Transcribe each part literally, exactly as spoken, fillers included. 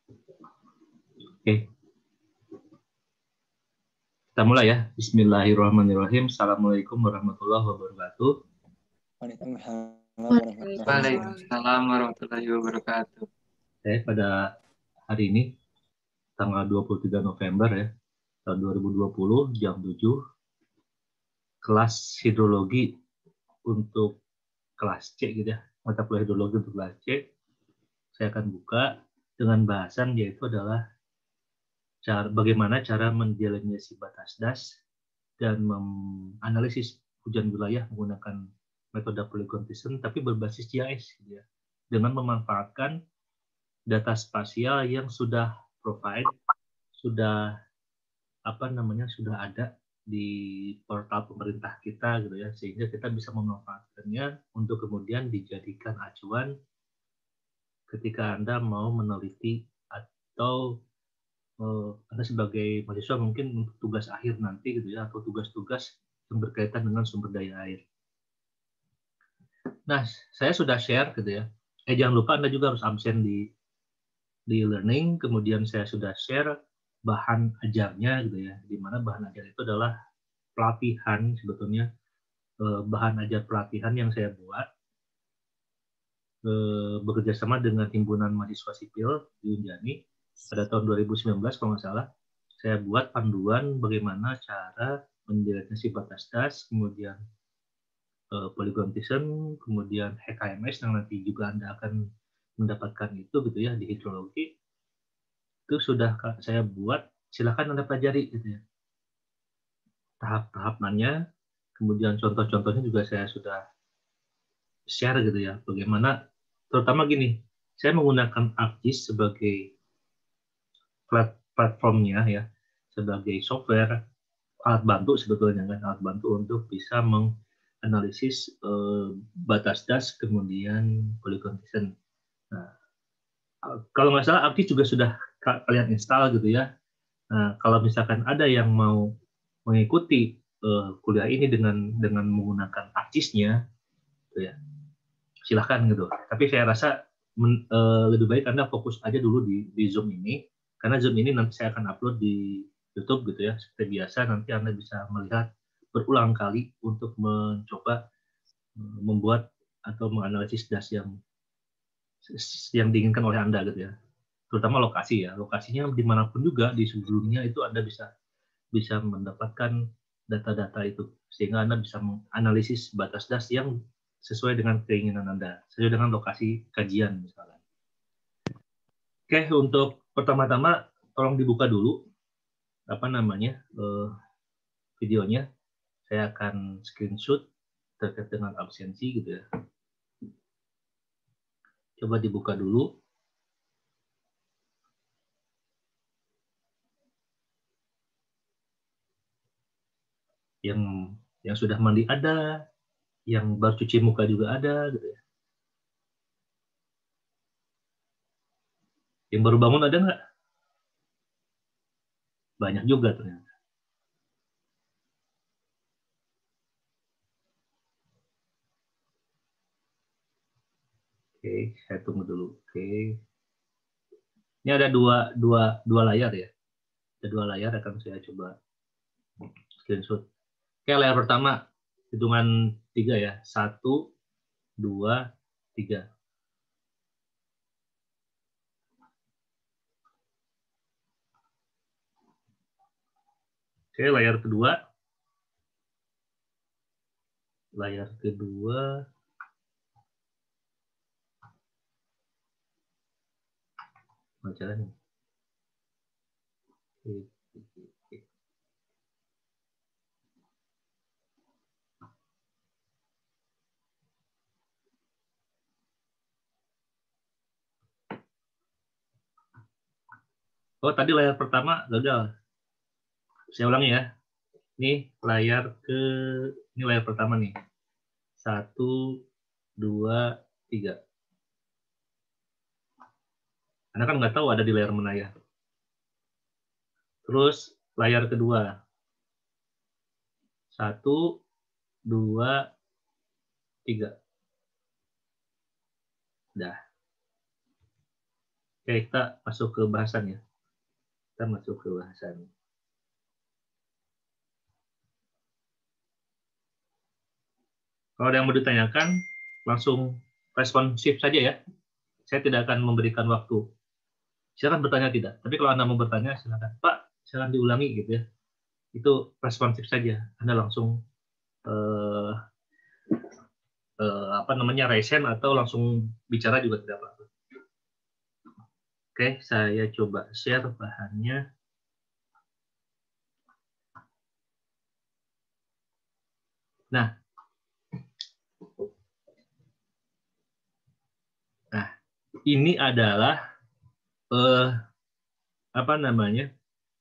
Oke. Kita mulai ya. Bismillahirrahmanirrahim. Assalamualaikum warahmatullahi wabarakatuh. Waalaikumsalam warahmatullahi wabarakatuh. Oke, pada hari ini tanggal dua puluh tiga November ya, tahun dua ribu dua puluh jam tujuh, kelas hidrologi untuk kelas C gitu ya. Mata kuliah hidrologi untuk kelas C. Saya akan buka dengan bahasan yaitu adalah cara, bagaimana cara mendefinisi batas das dan menganalisis hujan wilayah menggunakan metode polygon Thiessen tapi berbasis G I S gitu ya, dengan memanfaatkan data spasial yang sudah provide, sudah apa namanya sudah ada di portal pemerintah kita gitu ya, sehingga kita bisa memanfaatkannya untuk kemudian dijadikan acuan ketika Anda mau meneliti atau uh, Anda sebagai mahasiswa mungkin untuk tugas akhir nanti gitu ya, atau tugas-tugas yang berkaitan dengan sumber daya air. Nah, saya sudah share gitu ya. Eh jangan lupa Anda juga harus absen di di learning. Kemudian saya sudah share bahan ajarnya gitu ya. Di mana bahan ajar itu adalah pelatihan sebetulnya, eh, bahan ajar pelatihan yang saya buat eh, bekerja sama dengan Himpunan Mahasiswa Sipil di Unjani pada tahun dua ribu sembilan belas kalau nggak salah. Saya buat panduan bagaimana cara mendefinisi batas das, kemudian Polygon Thiessen, kemudian H K M S yang nanti juga Anda akan mendapatkan itu gitu ya di hidrologi. Itu sudah saya buat, silakan Anda pelajari gitu ya. Tahap-tahapannya, kemudian contoh-contohnya juga saya sudah share gitu ya. Bagaimana, terutama gini, saya menggunakan ArcGIS sebagai platformnya ya, sebagai software, alat bantu sebetulnya kan, alat bantu untuk bisa menganalisis eh, batas das kemudian polygon Thiessen. Nah, kalau nggak salah ArcGIS juga sudah kalian install gitu ya. Nah, kalau misalkan ada yang mau mengikuti uh, kuliah ini dengan dengan menggunakan ArcGIS-nya, gitu ya, silahkan gitu. Tapi saya rasa men, uh, lebih baik Anda fokus aja dulu di, di Zoom ini, karena Zoom ini nanti saya akan upload di YouTube gitu ya. Seperti biasa nanti Anda bisa melihat berulang kali untuk mencoba uh, membuat atau menganalisis das yang yang diinginkan oleh Anda gitu ya. Terutama lokasi ya, lokasinya dimanapun juga di seluruh dunia itu Anda bisa bisa mendapatkan data-data itu sehingga Anda bisa menganalisis batas das yang sesuai dengan keinginan Anda, sesuai dengan lokasi kajian misalnya. Oke, untuk pertama-tama tolong dibuka dulu apa namanya eh, videonya. Saya akan screenshot terkait dengan absensi gitu ya. Coba dibuka dulu. Yang yang sudah mandi ada, yang baru cuci muka juga ada gitu ya. Yang baru bangun ada nggak? Banyak juga ternyata. Oke, saya tunggu dulu. Oke. Ini ada dua, dua, dua layar ya. Ada dua layar akan saya coba screenshot. Oke, layar pertama. Hitungan tiga ya. Satu, dua, tiga. Oke, layar kedua. Layar kedua. Macam ini. Oke. Oh, tadi layar pertama gagal. Saya ulangi ya. Ini layar ke ini layar pertama nih. Satu, dua, tiga. Anda kan nggak tahu ada di layar mana ya. Terus layar kedua. Satu, dua, tiga. Dah. Oke, kita masuk ke bahasan ya. Kita masuk ke bahasan. Kalau ada yang mau ditanyakan, langsung responsif saja ya. Saya tidak akan memberikan waktu. Silakan bertanya tidak. Tapi kalau Anda mau bertanya, silakan. Pak, silakan diulangi gitu ya. Itu responsif saja. Anda langsung eh, eh, apa namanya resen atau langsung bicara juga tidak apa-apa. Oke, saya coba share bahannya. Nah, nah ini adalah eh, apa namanya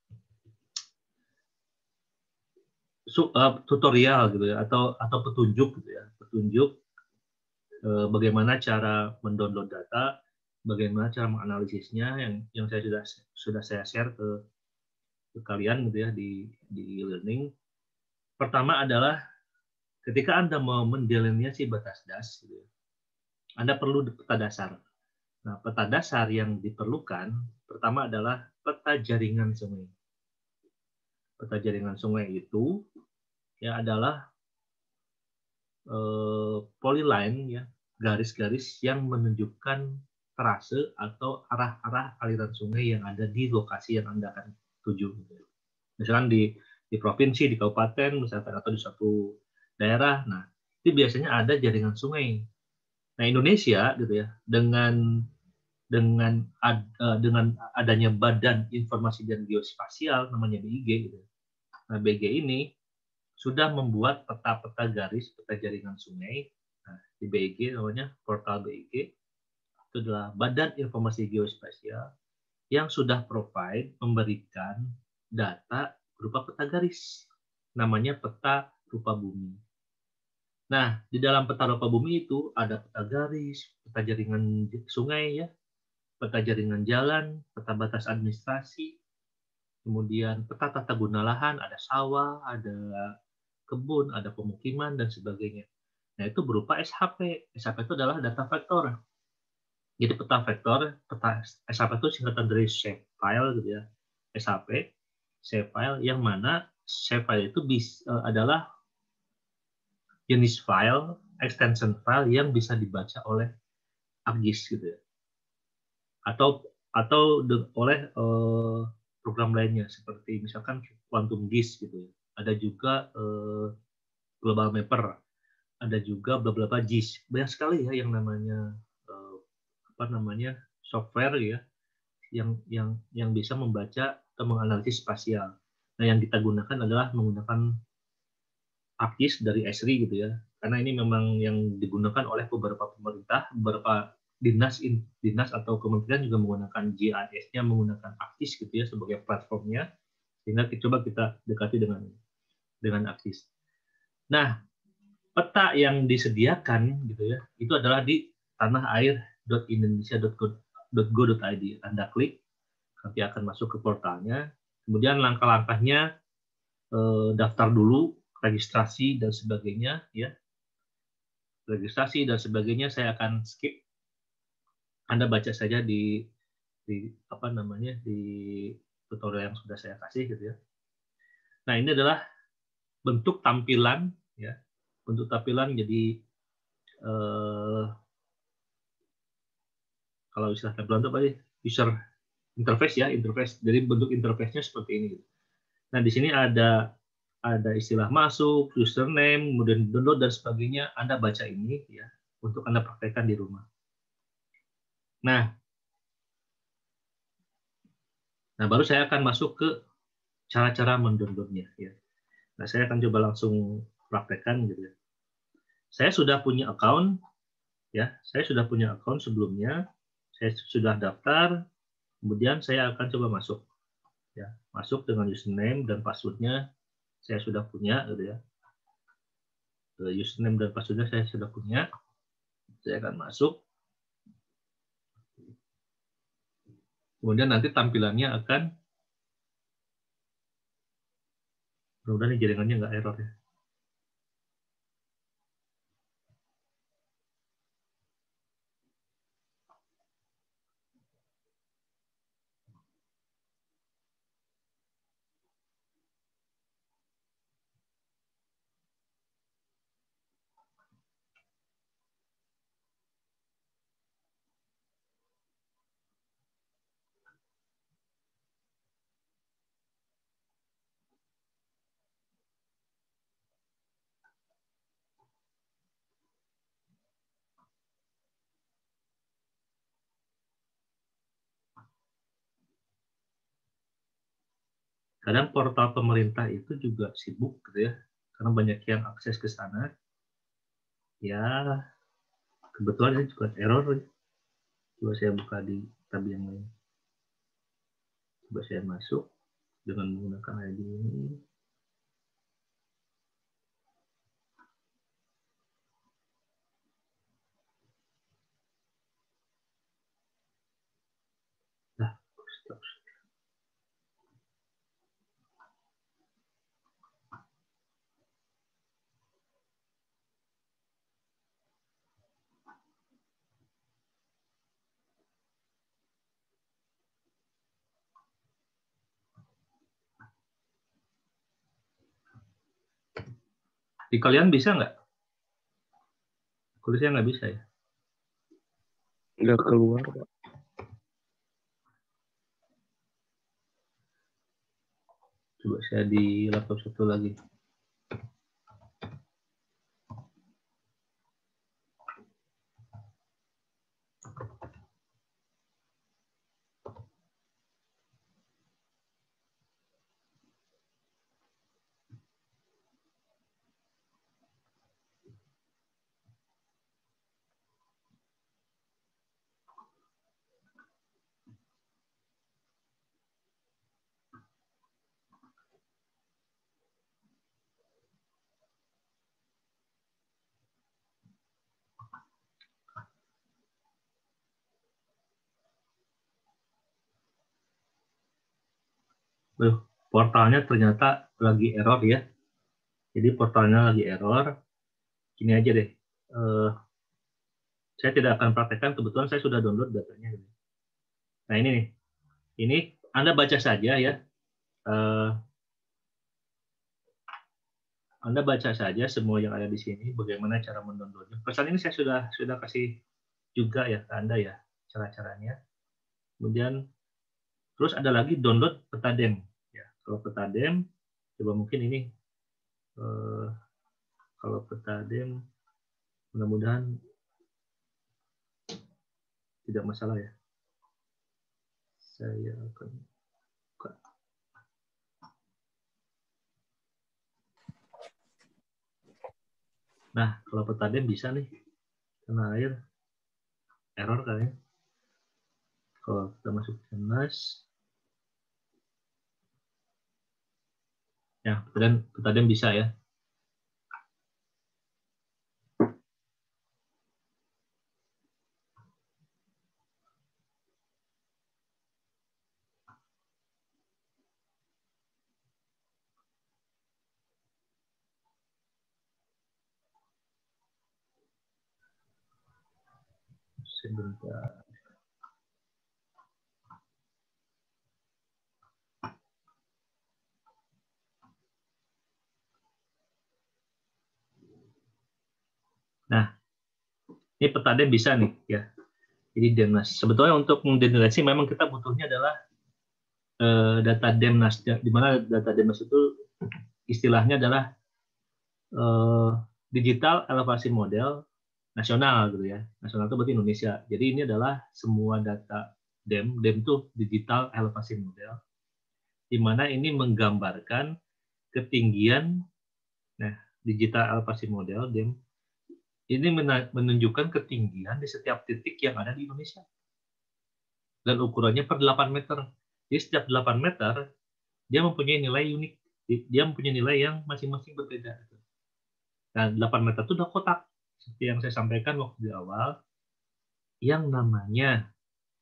su, uh, tutorial gitu ya atau atau petunjuk gitu ya petunjuk eh, bagaimana cara mendownload data, bagaimana cara menganalisisnya yang yang saya sudah sudah saya share ke, ke kalian gitu ya di di learning. Pertama adalah ketika Anda mau mendelineasi batas das, gitu ya, Anda perlu peta dasar. Nah, peta dasar yang diperlukan pertama adalah peta jaringan sungai. Peta jaringan sungai itu ya adalah eh, polyline ya, garis-garis yang menunjukkan trase atau arah-arah aliran sungai yang ada di lokasi yang Anda akan tuju. Misalkan di di provinsi, di kabupaten, misalkan atau di suatu daerah. Nah, itu biasanya ada jaringan sungai. Nah, Indonesia gitu ya, dengan dengan ad, uh, dengan adanya Badan Informasi dan Geospasial namanya B I G gitu. Nah, B G ini sudah membuat peta-peta garis peta jaringan sungai. Nah, di B I G namanya portal B I G itu adalah Badan Informasi Geospasial yang sudah provide memberikan data berupa peta garis namanya peta rupa bumi. Nah, di dalam peta rupa bumi itu ada peta garis, peta jaringan sungai ya, peta jaringan jalan, peta batas administrasi, kemudian peta tata guna lahan, ada sawah, ada kebun, ada pemukiman, dan sebagainya. Nah, itu berupa S H P. S H P itu adalah data vektor. Jadi peta vektor, peta S H P itu singkatan dari shape file gitu ya. S H P, shape file yang mana shape file itu bisa, adalah jenis file, extension file yang bisa dibaca oleh ArcGIS gitu ya. Atau atau de, oleh uh, program lainnya seperti misalkan Quantum G I S gitu ya. Ada juga uh, Global Mapper, ada juga beberapa G I S. Banyak sekali ya yang namanya uh, apa namanya software ya yang yang yang bisa membaca atau menganalisis spasial. Nah, yang kita gunakan adalah menggunakan ArcGIS dari Esri gitu ya. Karena ini memang yang digunakan oleh beberapa pemerintah, beberapa dinas dinas atau kementerian juga menggunakan G I S-nya menggunakan ArcGIS gitu ya sebagai platformnya. Sehingga kita coba kita dekati dengan dengan ArcGIS. Nah, peta yang disediakan gitu ya, itu adalah di tanahair dot indonesia dot go dot i d. Anda klik, nanti akan masuk ke portalnya. Kemudian langkah-langkahnya eh, daftar dulu, registrasi dan sebagainya ya. Registrasi dan sebagainya saya akan skip. Anda baca saja di di apa namanya di tutorial yang sudah saya kasih gitu ya. Nah, ini adalah bentuk tampilan ya. Bentuk tampilan jadi eh, kalau istilah tampilan itu apa sih? User interface ya, interface. Jadi bentuk interface-nya seperti ini. Nah, di sini ada ada istilah masuk, username, kemudian download dan sebagainya. Anda baca ini ya untuk Anda praktekkan di rumah. Nah, nah baru saya akan masuk ke cara-cara mendownloadnya ya. Nah, saya akan coba langsung praktekkan gitu ya. Saya sudah punya account ya, saya sudah punya account sebelumnya. Saya sudah daftar, kemudian saya akan coba masuk ya. Masuk dengan username dan passwordnya saya sudah punya gitu ya. Username dan passwordnya saya sudah punya. Saya akan masuk. Kemudian nanti tampilannya akan, mudah-mudahan ini jaringannya nggak error ya. Kadang portal pemerintah itu juga sibuk gitu ya, karena banyak yang akses ke sana. Ya, kebetulan ini juga error. Coba saya buka di tab yang lain. Coba saya masuk dengan menggunakan I D ini. Nah, stop. Di kalian bisa nggak? Kalau saya nggak bisa ya. Nggak keluar, Pak. Coba saya di laptop satu lagi. Loh, portalnya ternyata lagi error ya. Jadi portalnya lagi error. Gini aja deh. Uh, saya tidak akan praktekkan, kebetulan saya sudah download datanya. Nah ini nih. Ini Anda baca saja ya. Uh, Anda baca saja semua yang ada di sini, bagaimana cara mendownloadnya. Pesan ini saya sudah sudah kasih juga ya ke Anda ya, cara-caranya. Kemudian terus ada lagi download Petadem. Ya, kalau Petadem, coba mungkin ini eh, kalau Petadem, mudah-mudahan tidak masalah ya. Saya akan buka. Nah, kalau Petadem bisa nih, karena air error kali ya. Kalau kita masuk ke Nas, ya Petadem, Petadem bisa ya. Sebentar. Nah, ini Petadem bisa nih ya. Jadi Demnas. Sebetulnya untuk menggenerasi memang kita butuhnya adalah eh, data Demnas, di mana data Demnas itu istilahnya adalah eh, digital elevasi model nasional gitu ya. Nasional itu berarti Indonesia. Jadi ini adalah semua data DEM. DEM itu digital elevasi model, di mana ini menggambarkan ketinggian. Nah, digital elevasi model DEM ini menunjukkan ketinggian di setiap titik yang ada di Indonesia. Dan ukurannya per delapan meter. Jadi setiap delapan meter, dia mempunyai nilai unik. Dia mempunyai nilai yang masing-masing berbeda. Nah, delapan meter itu udah kotak. Seperti yang saya sampaikan waktu di awal, yang namanya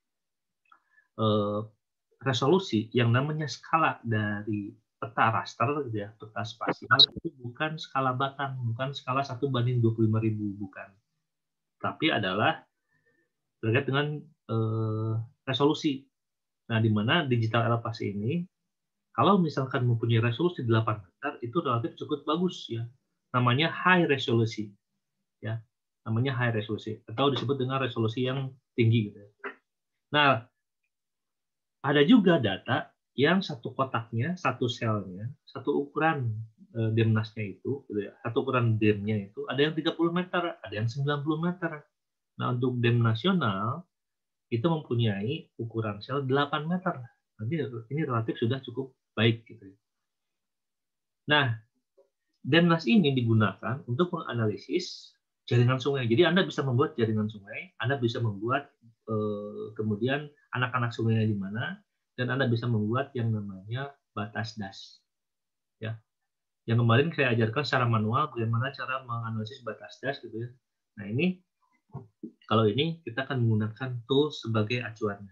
eh, resolusi, yang namanya skala dari peta raster, gitu ya, peta spasial, itu bukan skala batang, bukan skala satu banding dua puluh lima ribu, bukan. Tapi adalah terkait dengan eh, resolusi. Nah, di mana digital elevasi ini, kalau misalkan mempunyai resolusi delapan meter, itu relatif cukup bagus ya. Namanya high resolusi. Ya, namanya high resolusi atau disebut dengan resolusi yang tinggi gitu. Nah, ada juga data yang satu kotaknya, satu selnya, satu ukuran eh, Demnasnya itu, gitu ya, satu ukuran Demnya itu ada yang tiga puluh meter, ada yang sembilan puluh meter. Nah, untuk Dem nasional itu mempunyai ukuran sel delapan meter. Nanti ini relatif sudah cukup baik gitu. Nah, Demnas ini digunakan untuk menganalisis jaringan sungai. Jadi Anda bisa membuat jaringan sungai, Anda bisa membuat eh, kemudian anak-anak sungainya di mana, dan Anda bisa membuat yang namanya batas das. Ya, yang kemarin saya ajarkan secara manual bagaimana cara menganalisis batas das gitu ya. Nah ini kalau ini kita akan menggunakan tool sebagai acuannya.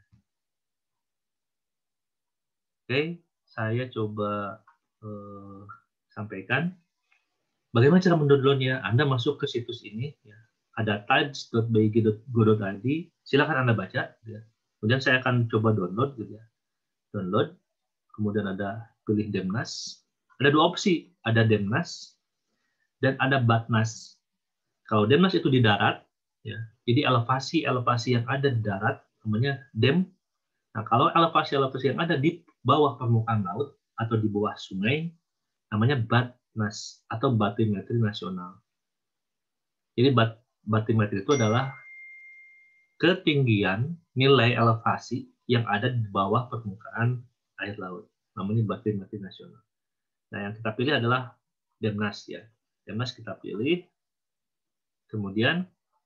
Oke, saya coba eh, sampaikan. Bagaimana cara mendownloadnya? Anda masuk ke situs ini, ya. Ada tides dot b g dot go dot i d. Silakan Anda baca. Ya. Kemudian saya akan coba download, gitu ya. Download. Kemudian ada pilih Demnas. Ada dua opsi, ada Demnas dan ada Batnas. Kalau Demnas itu di darat, ya. Jadi elevasi-elevasi yang ada di darat namanya Dem. Nah, kalau elevasi-elevasi yang ada di bawah permukaan laut atau di bawah sungai namanya Batnas atau batimetri nasional. Jadi bat, batimetri itu adalah ketinggian nilai elevasi yang ada di bawah permukaan air laut. Namanya batimetri nasional. Nah, yang kita pilih adalah Demnas ya. Demnas kita pilih. Kemudian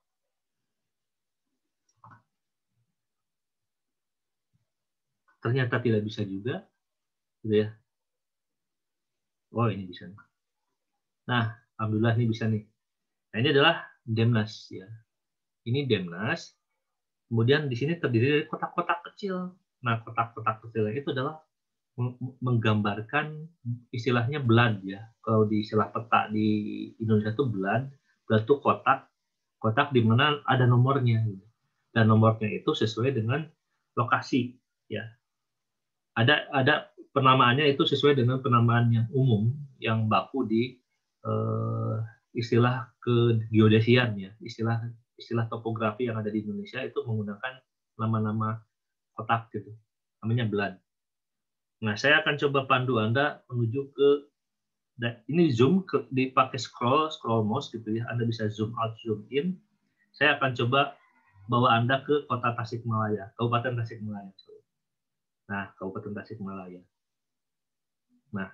ternyata tidak bisa juga, gitu ya. Oh, ini bisa. Nah, alhamdulillah ini bisa nih. Nah, ini adalah Demnas ya. Ini Demnas. Kemudian di sini terdiri dari kotak-kotak kecil. Nah, kotak-kotak kecil itu adalah menggambarkan istilahnya blood ya. Kalau di istilah peta di Indonesia itu blood, blood itu kotak, kotak di mana ada nomornya. Dan nomornya itu sesuai dengan lokasi ya. Ada ada penamaannya itu sesuai dengan penamaan yang umum yang baku di eh, istilah kegeodesian ya, istilah istilah topografi yang ada di Indonesia itu menggunakan nama-nama kotak gitu, namanya blood. Nah, saya akan coba pandu Anda menuju ke ini zoom ke, dipakai scroll scroll mouse gitu ya, Anda bisa zoom out zoom in. Saya akan coba bawa Anda ke kota Tasikmalaya, Kabupaten Tasikmalaya. Nah, Kabupaten Tasikmalaya. Nah,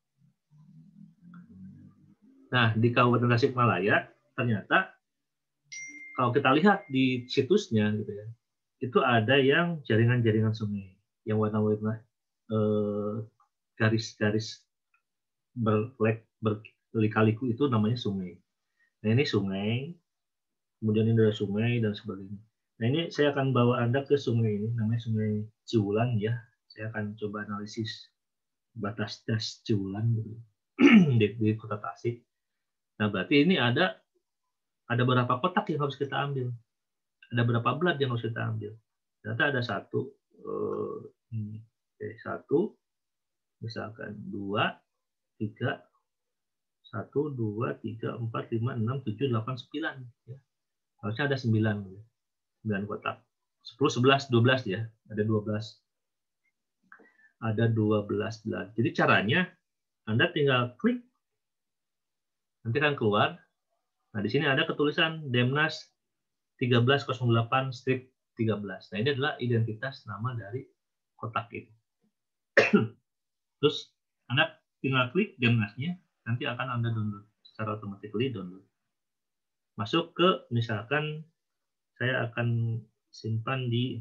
nah di Kabupaten Tasikmalaya ternyata kalau kita lihat di situsnya gitu ya, itu ada yang jaringan-jaringan sungai yang warna-warna eh, garis-garis berlek berkali-kaliku itu namanya sungai. Nah ini sungai, kemudian ini ada sungai dan sebagainya. Nah ini saya akan bawa Anda ke sungai ini, namanya Sungai Ciulan ya. Saya akan coba analisis batas das Ciulan gitu. di, di Kota Tasik. Nah berarti ini ada ada berapa kotak yang harus kita ambil? Ada berapa blood yang harus kita ambil? Ternyata ada satu, eh, okay, satu, misalkan dua, tiga, satu, dua, tiga, empat, lima, enam, tujuh, delapan, sembilan. Ya. Harusnya ada sembilan, sembilan kotak. Sepuluh, sebelas, dua belas ya, ada dua belas. Ada dua belas blood. Jadi caranya Anda tinggal klik, nanti akan keluar. Nah di sini ada ketulisan Demnas tiga belas nol delapan tiga belas. Nah ini adalah identitas nama dari kotak itu. Terus Anda tinggal klik Demnasnya, nanti akan Anda download secara otomatis download. Masuk ke misalkan saya akan simpan di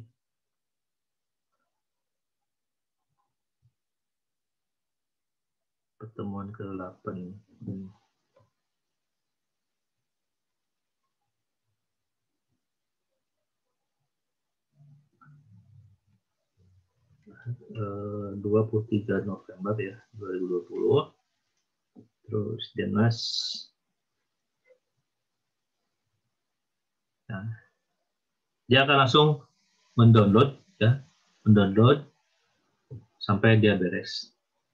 pertemuan ke delapan. dua puluh tiga November ya dua ribu dua puluh. Terus Demnas. Nah, dia akan langsung mendownload ya, mendownload sampai dia beres.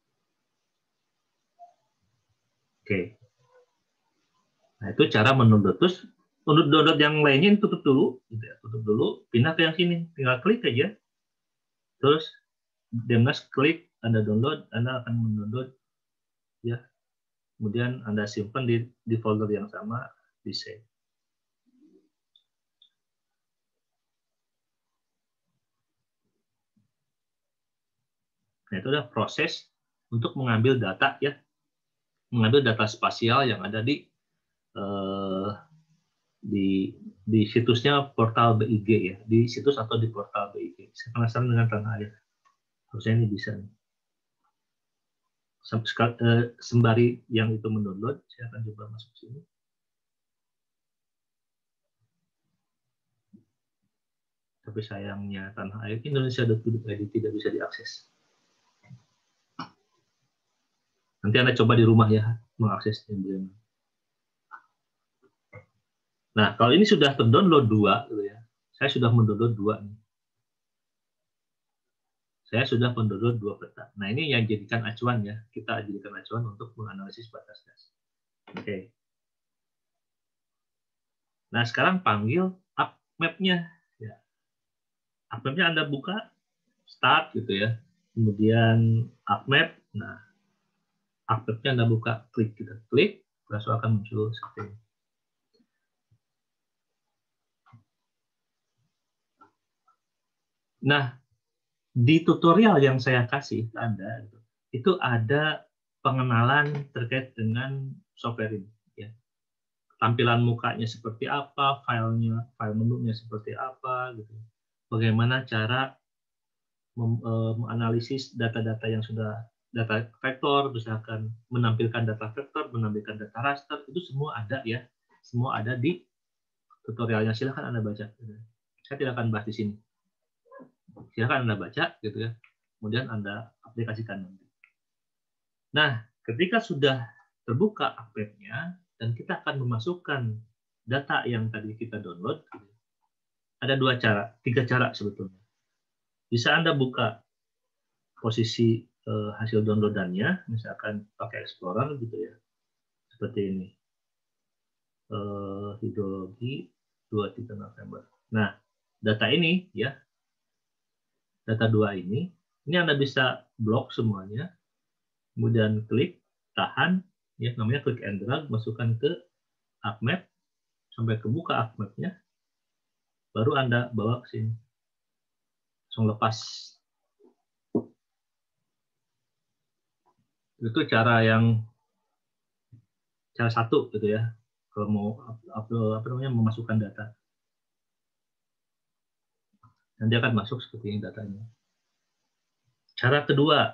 Oke. Nah, itu cara mendownload. Terus untuk download yang lainnya tutup dulu, gitu ya. Tutup dulu, pindah ke yang sini, tinggal klik aja. Terus Demnas klik, Anda download, Anda akan mendownload ya. Kemudian Anda simpan di, di folder yang sama, di save. Nah, itu adalah proses untuk mengambil data ya, mengambil data spasial yang ada di eh, di di situsnya portal B I G ya, di situs atau di portal B I G. Saya penasaran dengan Tanah Air. Harusnya ini bisa nih. Sembari yang itu mendownload, saya akan coba masuk sini. Tapi sayangnya Tanah Air Indonesia titik I D tidak bisa diakses. Nanti Anda coba di rumah ya, mengaksesnya. Nah, kalau ini sudah terdownload dua, gitu ya. Saya sudah mendownload dua nih. Saya sudah mendownload dua peta. Nah, ini yang jadikan acuan ya. Kita jadikan acuan untuk menganalisis batas das. Oke. Nah, sekarang panggil upmap-nya. Ya. Upmap-nya Anda buka, start gitu ya. Kemudian upmap. Nah, upmap-nya Anda buka, klik gitu. Klik, langsung akan muncul seperti ini. Nah, di tutorial yang saya kasih ke Anda, itu ada pengenalan terkait dengan software ini. Ya. Tampilan mukanya seperti apa, filenya, file menunya seperti apa, gitu. Bagaimana cara menganalisis data-data yang sudah data vektor, misalkan menampilkan data vektor, menampilkan data raster, itu semua ada ya, semua ada di tutorialnya. Silahkan Anda baca. Saya tidak akan bahas di sini. Silahkan Anda baca, gitu ya. Kemudian Anda aplikasikan nanti. Nah, ketika sudah terbuka update-nya dan kita akan memasukkan data yang tadi kita download, ada dua cara, tiga cara sebetulnya. Bisa Anda buka posisi eh, hasil downloadannya, misalkan pakai Explorer gitu ya, seperti ini. Eh, hidrologi dua puluh tiga November. Nah, data ini ya, data dua ini, ini Anda bisa blok semuanya, kemudian klik, tahan, ya namanya klik and drag, masukkan ke upmap, sampai kebuka upmap-nya, baru Anda bawa ke sini. Langsung lepas. Itu cara yang cara satu gitu ya, kalau mau upload, apa namanya, memasukkan data. Nanti akan masuk seperti ini datanya. Cara kedua,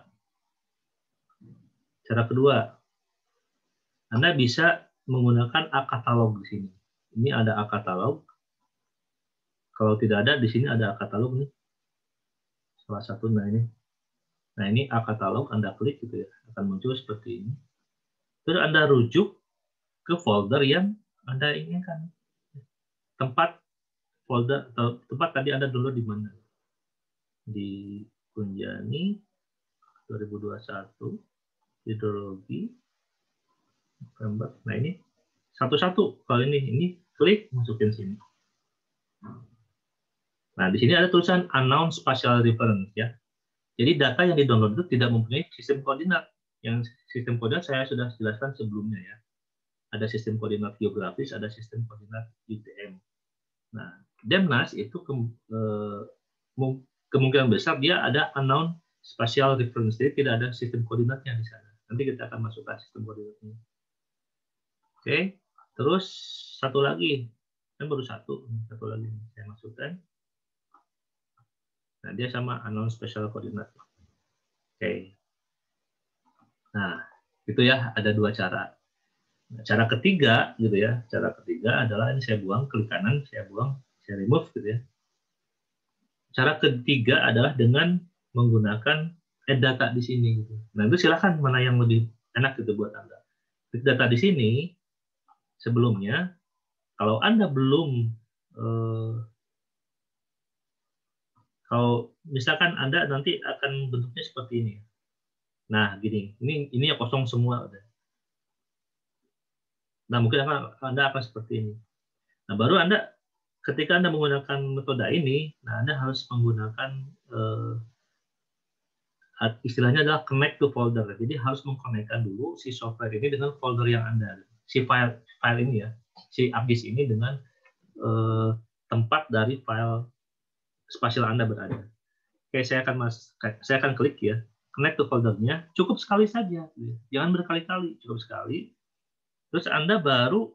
cara kedua, Anda bisa menggunakan A-katalog di sini. Ini ada A-katalog. Kalau tidak ada, di sini ada A-katalog nih. Salah satu, nah ini. Nah ini A-katalog, Anda klik gitu ya, akan muncul seperti ini. Terus Anda rujuk ke folder yang Anda inginkan. Tempat folder atau tempat tadi Anda download di mana? Di Kunjani dua ribu dua puluh satu, hidrologi, gambar. Nah ini satu-satu. Kalau ini, ini klik, masukin sini. Nah di sini ada tulisan unknown spatial reference ya. Jadi data yang di-download itu tidak mempunyai sistem koordinat. Yang sistem koordinat saya sudah jelaskan sebelumnya ya. Ada sistem koordinat geografis, ada sistem koordinat U T M. Nah, Demnas itu ke, eh, kemungkinan besar dia ada unknown spatial reference, jadi tidak ada sistem koordinatnya di sana. Nanti kita akan masukkan sistem koordinatnya. Oke, terus satu lagi, kan baru satu, satu lagi saya masukkan. Nah, dia sama unknown spatial coordinate. Oke. Nah, itu ya, ada dua cara. Nah, cara ketiga, gitu ya, cara ketiga adalah ini saya buang, klik kanan, saya buang, saya remove, gitu ya. Cara ketiga adalah dengan menggunakan add data di sini. Gitu. Nah, itu silakan mana yang lebih enak gitu buat Anda. Add data di sini, sebelumnya, kalau Anda belum, eh, kalau misalkan Anda nanti akan bentuknya seperti ini. Nah, gini, ini ini yang kosong semua. Nah, mungkin Anda akan seperti ini. Nah, baru Anda, ketika Anda menggunakan metode ini, nah Anda harus menggunakan eh, istilahnya adalah connect to folder. Jadi harus mengkonekkan dulu si software ini dengan folder yang Anda, si file file ini ya, si ArcGIS ini dengan eh, tempat dari file spasial Anda berada. Oke, saya akan mas, saya akan klik ya, connect to foldernya, cukup sekali saja. Jangan berkali-kali, cukup sekali. Terus Anda baru,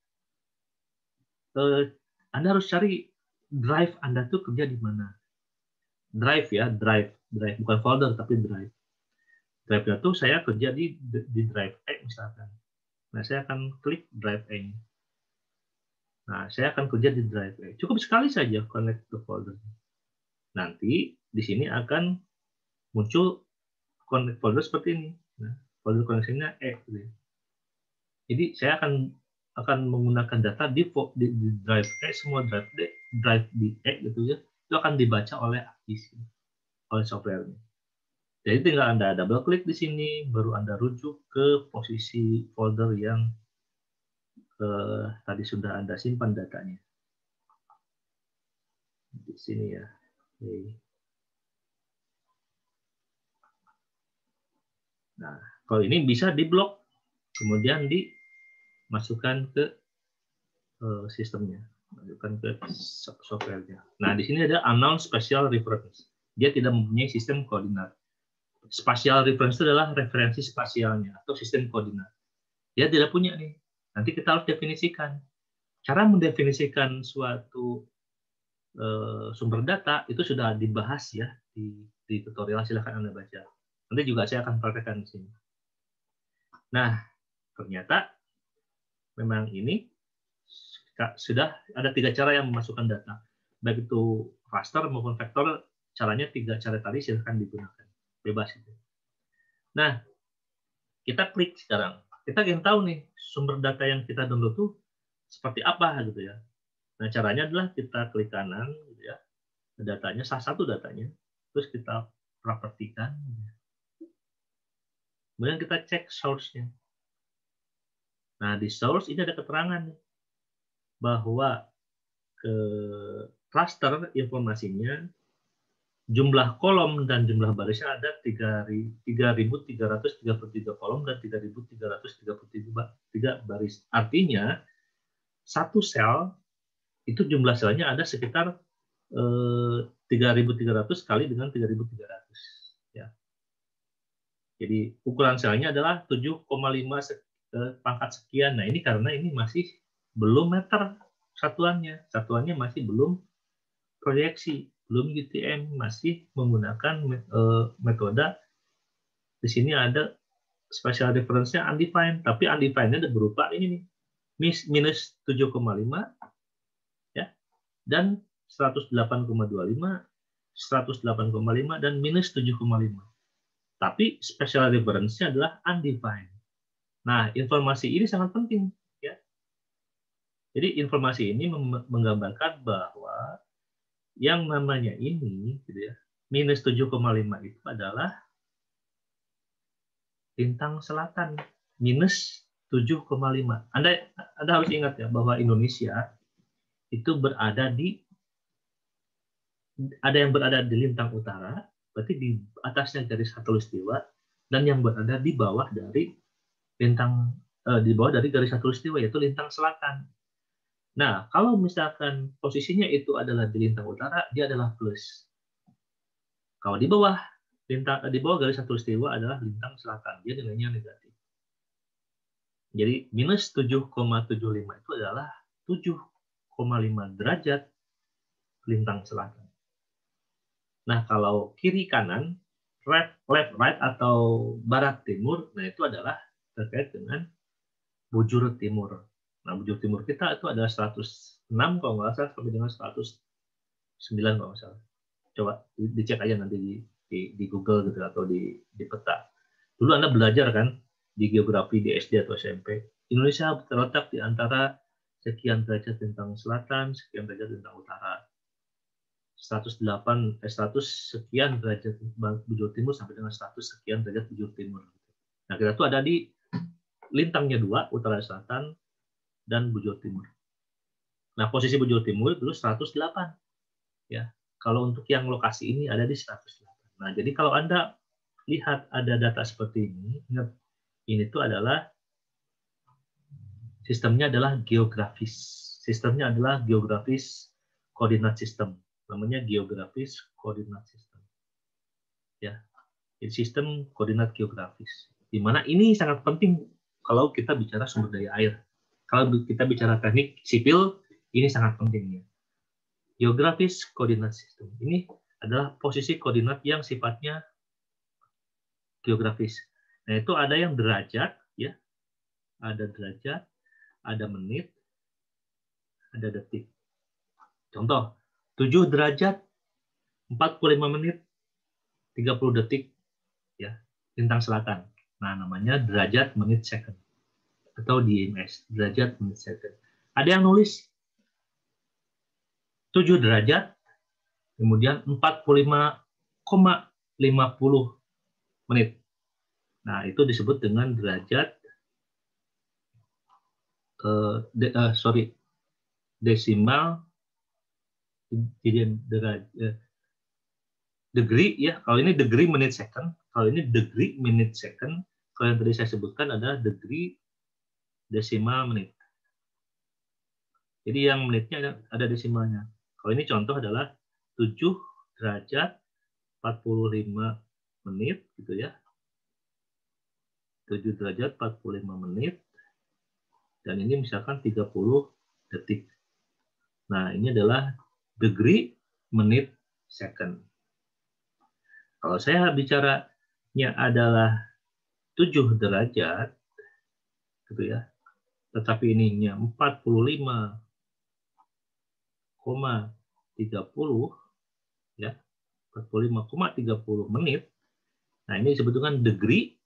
eh, Anda harus cari drive Anda tuh kerja di mana. Drive ya, drive. Drive, bukan folder, tapi drive. Drive-nya tuh saya kerja di, di drive E misalkan. Nah, saya akan klik drive E. Nah, saya akan kerja di drive E. Cukup sekali saja connect to folder. Nanti di sini akan muncul connect folder seperti ini. Nah, folder koneksinya E. Jadi saya akan akan menggunakan data di, di, di drive E, semua drive D, drive di E gitu ya. Itu akan dibaca oleh aplikasi, oleh software-nya. Jadi tinggal Anda double klik di sini, baru Anda rujuk ke posisi folder yang eh, tadi sudah Anda simpan datanya. Di sini ya. Oke. Nah, kalau ini bisa diblok, kemudian dimasukkan ke uh, sistemnya, masukkan ke softwarenya. Nah, di sini ada unknown spatial reference. Dia tidak mempunyai sistem koordinat. Spatial reference itu adalah referensi spasialnya atau sistem koordinat. Dia tidak punya nih. Nanti kita harus definisikan. Cara mendefinisikan suatu uh, sumber data itu sudah dibahas ya di, di tutorial. Silahkan Anda baca. Nanti juga saya akan praktekkan di sini. Nah, ternyata memang ini sudah ada tiga cara yang memasukkan data. Baik itu raster maupun vektor, caranya tiga cara tadi silahkan digunakan. Bebas itu. Nah, kita klik sekarang. Kita ingin tahu nih sumber data yang kita download itu seperti apa gitu ya. Nah, caranya adalah kita klik kanan gitu ya. Datanya, salah satu datanya. Terus kita propertikan. Kemudian kita cek source-nya. Nah, di source ini ada keterangan bahwa ke raster informasinya jumlah kolom dan jumlah barisnya ada tiga ribu tiga ratus tiga puluh tiga kolom dan tiga ribu tiga ratus tiga puluh tiga baris. Artinya satu sel itu jumlah selnya ada sekitar eh, tiga ribu tiga ratus kali dengan tiga ribu tiga ratus ya. Jadi ukuran selnya adalah tujuh koma lima pangkat sekian. Nah, ini karena ini masih belum meter satuannya. Satuannya masih belum proyeksi, belum U T M, masih menggunakan metode. Di sini ada spatial reference-nya undefined, tapi undefined-nya berupa ini nih, minus tujuh koma lima ya, dan seratus delapan koma dua lima, seratus delapan koma lima dan minus tujuh koma lima. Tapi spatial reference-nya adalah undefined. Nah, informasi ini sangat penting ya. Jadi informasi ini menggambarkan bahwa yang namanya ini gitu ya, minus tujuh koma lima itu adalah lintang selatan, minus tujuh koma lima. Anda Anda harus ingat ya bahwa Indonesia itu berada di ada yang berada di lintang utara, berarti di atasnya garis khatulistiwa, dan yang berada di bawah dari lintang eh, di bawah dari garis khatulistiwa yaitu lintang selatan. Nah, kalau misalkan posisinya itu adalah di lintang utara, dia adalah plus. Kalau di bawah lintang di bawah garis khatulistiwa adalah lintang selatan, dia nilainya negatif. Jadi minus tujuh koma tujuh lima itu adalah tujuh koma lima derajat lintang selatan. Nah, kalau kiri kanan, right, left right atau barat timur, nah itu adalah terkait dengan bujur timur. Nah, bujur timur kita itu adalah seratus enam kalau nggak salah sampai dengan seratus sembilan kalau nggak salah. Coba dicek aja nanti di, di, di Google gitu atau di, di peta. Dulu Anda belajar kan di geografi di S D atau S M P. Indonesia terletak di antara sekian derajat lintang selatan, sekian derajat lintang utara. seratus delapan, eh, seratus sekian derajat bujur timur sampai dengan seratus sekian derajat bujur timur. Nah, kita tuh ada di lintangnya dua, utara selatan, dan bujur timur. Nah, posisi bujur timur dulu seratus delapan. Ya. Kalau untuk yang lokasi ini ada di seratus delapan. Nah, jadi kalau Anda lihat ada data seperti ini, ingat, ini tuh adalah sistemnya adalah geografis. Sistemnya adalah geografis koordinat sistem. Namanya geografis koordinat sistem. Ya. sistem koordinat geografis. Di mana ini sangat penting kalau kita bicara sumber daya air. Kalau kita bicara teknik sipil, ini sangat pentingnya. Geografis koordinat sistem. Ini adalah posisi koordinat yang sifatnya geografis. Nah, itu ada yang derajat, ya. Ada derajat, ada menit, ada detik. Contoh, tujuh derajat, empat puluh lima menit, tiga puluh detik, ya, lintang selatan. Nah, namanya derajat menit second atau D M S, derajat menit second. Ada yang nulis tujuh derajat, kemudian empat puluh lima koma lima puluh menit. Nah, itu disebut dengan derajat uh, de, uh, sorry desimal derajat uh, degree, ya. Kalau ini degree menit second, kalau ini degree minute second, kalau yang tadi saya sebutkan adalah degree desimal menit. Jadi yang menitnya ada, ada desimalnya. Kalau ini contoh adalah tujuh derajat empat puluh lima menit, gitu ya. tujuh derajat empat puluh lima menit. Dan ini misalkan tiga puluh detik. Nah, ini adalah degree menit second. Kalau saya bicaranya adalah tujuh derajat, gitu ya, tetapi ininya empat puluh lima koma tiga puluh, ya, empat puluh lima koma tiga puluh menit. Nah, ini disebut dengan degree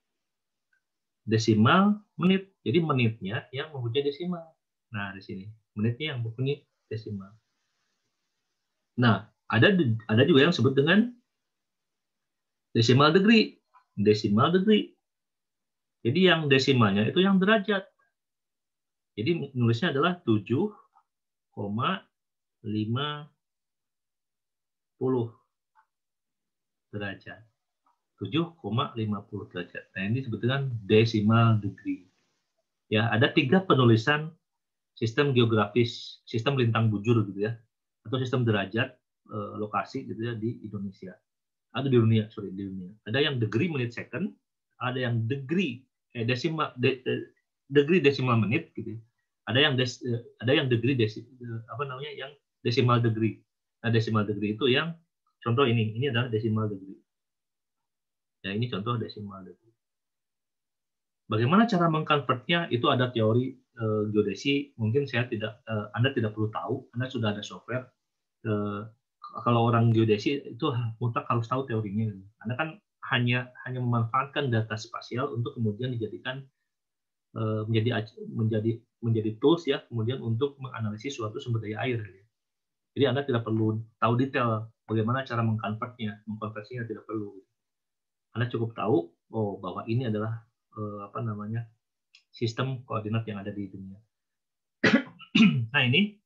desimal menit. Jadi menitnya yang mempunyai desimal. Nah, di sini menitnya yang mempunyai desimal. Nah, ada ada juga yang disebut dengan desimal degree. Desimal degree. Jadi yang desimalnya itu yang derajat. Jadi nulisnya adalah tujuh koma lima puluh derajat. tujuh koma lima puluh derajat. Nah, ini disebut dengan decimal degree. Ya, ada tiga penulisan sistem geografis, sistem lintang bujur gitu ya, atau sistem derajat eh, lokasi gitu ya di Indonesia. Atau di dunia, sorry, di dunia. Ada yang degree menit second, ada yang degree eh, desimal de, de, degree desimal menit gitu. Ada yang des, ada yang degree desi, apa namanya yang decimal degree. Nah, decimal degree itu yang contoh ini, ini adalah decimal degree. Ya, ini contoh decimal degree. Bagaimana cara mengkonvertnya? Itu ada teori eh, geodesi. Mungkin saya tidak, eh, Anda tidak perlu tahu. Anda sudah ada software. Eh, kalau orang geodesi itu mutlak harus tahu teorinya. Anda kan hanya hanya memanfaatkan data spasial untuk kemudian dijadikan eh, menjadi menjadi menjadi tools ya, kemudian untuk menganalisis suatu sumber daya air. Jadi Anda tidak perlu tahu detail bagaimana cara mengkonvertnya, mengkonversinya tidak perlu. Anda cukup tahu oh bahwa ini adalah eh, apa namanya sistem koordinat yang ada di dunia. Nah ini,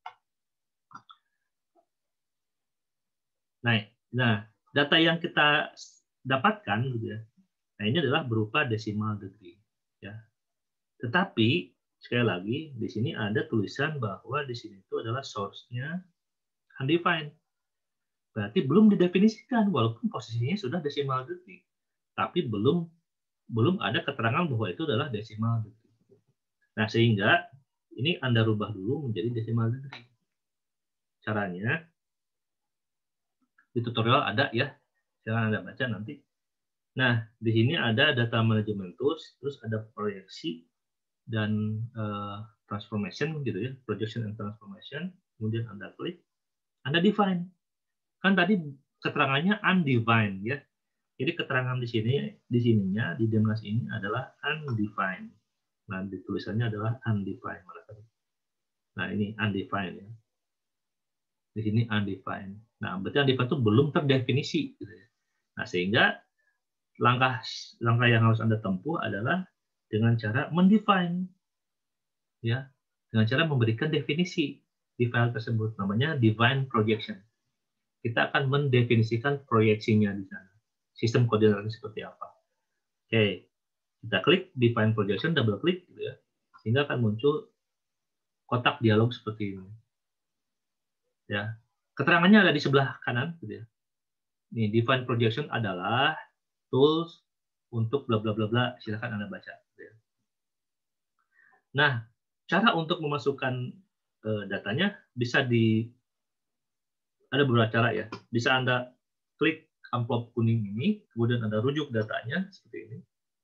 nah, nah data yang kita dapatkan gitu ya, nah ini adalah berupa decimal degree, ya. Tetapi sekali lagi di sini ada tulisan bahwa di sini itu adalah source-nya undefined, berarti belum didefinisikan walaupun posisinya sudah decimal degree, tapi belum belum ada keterangan bahwa itu adalah decimal degree. Nah, sehingga ini Anda rubah dulu menjadi decimal degree. Caranya di tutorial ada ya, silahkan Anda baca nanti. Nah, di sini ada data management tools, terus ada proyeksi dan uh, transformation gitu ya, projection and transformation. Kemudian Anda klik, Anda define. Kan tadi keterangannya undefined ya. Jadi keterangan di sini, di sininya, di Demnas ini adalah undefined. Nah, di tulisannya adalah undefined. Nah, ini undefined ya. Di sini undefined. Nah, berarti undefined itu belum terdefinisi. Gitu ya. Nah, sehingga langkah langkah yang harus Anda tempuh adalah dengan cara mendefine, ya, dengan cara memberikan definisi di file tersebut, namanya define projection. Kita akan mendefinisikan proyeksinya di sana. Sistem koordinatnya seperti apa. Oke, kita klik define projection, double klik, gitu ya, sehingga akan muncul kotak dialog seperti ini. Ya, keterangannya ada di sebelah kanan, gitu ya. Nih, define projection adalah tools untuk bla bla bla bla, silakan Anda baca. Nah, cara untuk memasukkan uh, datanya bisa di ada beberapa cara ya. Bisa Anda klik amplop kuning ini, kemudian Anda rujuk datanya seperti ini.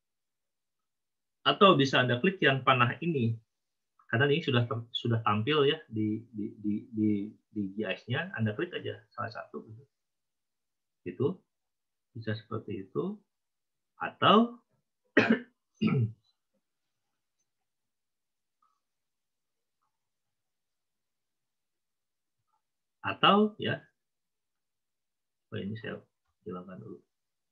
Atau bisa Anda klik yang panah ini, karena ini sudah sudah tampil ya di di di di, di G I S-nya. Anda klik aja salah satu, itu bisa seperti itu. Atau atau ya, oh ini saya hilangkan dulu.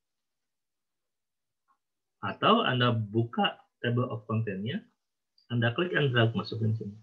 Atau Anda buka table of content-nya, Anda klik and drag masukin sini.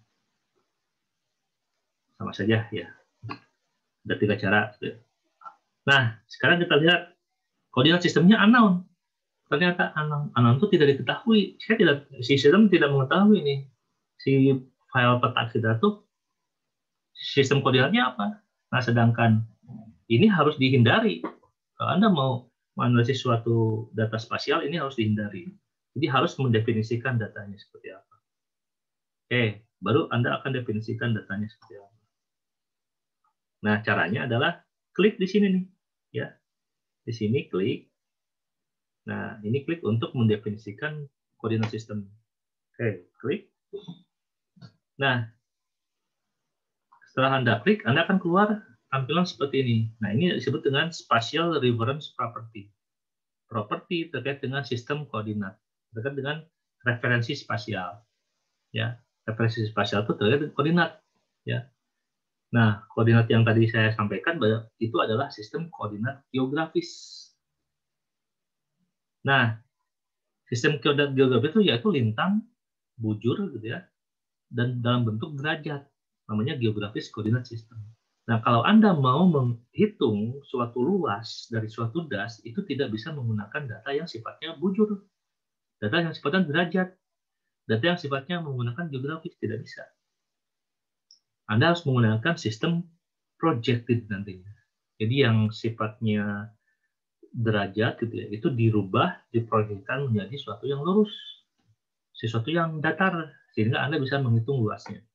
Sama saja ya. Ada tiga cara. Nah, sekarang kita lihat koordinat sistemnya unknown. Ternyata unknown. Unknown itu tidak diketahui. Saya tidak, si sistem tidak mengetahui nih. Si file peta kita tuh sistem koordinatnya apa. Nah, sedangkan ini harus dihindari. Kalau Anda mau menganalisis suatu data spasial, ini harus dihindari. Jadi harus mendefinisikan datanya seperti apa. Oke, baru Anda akan definisikan datanya seperti apa. Nah, caranya adalah klik di sini nih, ya. Di sini klik. Nah, ini klik untuk mendefinisikan koordinat sistem. Oke, klik. Nah, setelah Anda klik, Anda akan keluar tampilan seperti ini. Nah, ini disebut dengan Spatial Reference Property. Properti terkait dengan sistem koordinat, terkait dengan referensi spasial. Ya, referensi spasial itu terkait dengan koordinat. Ya. Nah, koordinat yang tadi saya sampaikan itu adalah sistem koordinat geografis. Nah, sistem koordinat geografis itu yaitu lintang, bujur, gitu ya, dan dalam bentuk derajat. Namanya geografis koordinat sistem. Nah, kalau Anda mau menghitung suatu luas dari suatu das, itu tidak bisa menggunakan data yang sifatnya bujur. Data yang sifatnya derajat. Data yang sifatnya menggunakan geografis, tidak bisa. Anda harus menggunakan sistem projected nantinya. Jadi yang sifatnya derajat gitu ya, itu dirubah, diproyeksikan menjadi sesuatu yang lurus. Sesuatu yang datar, sehingga Anda bisa menghitung luasnya.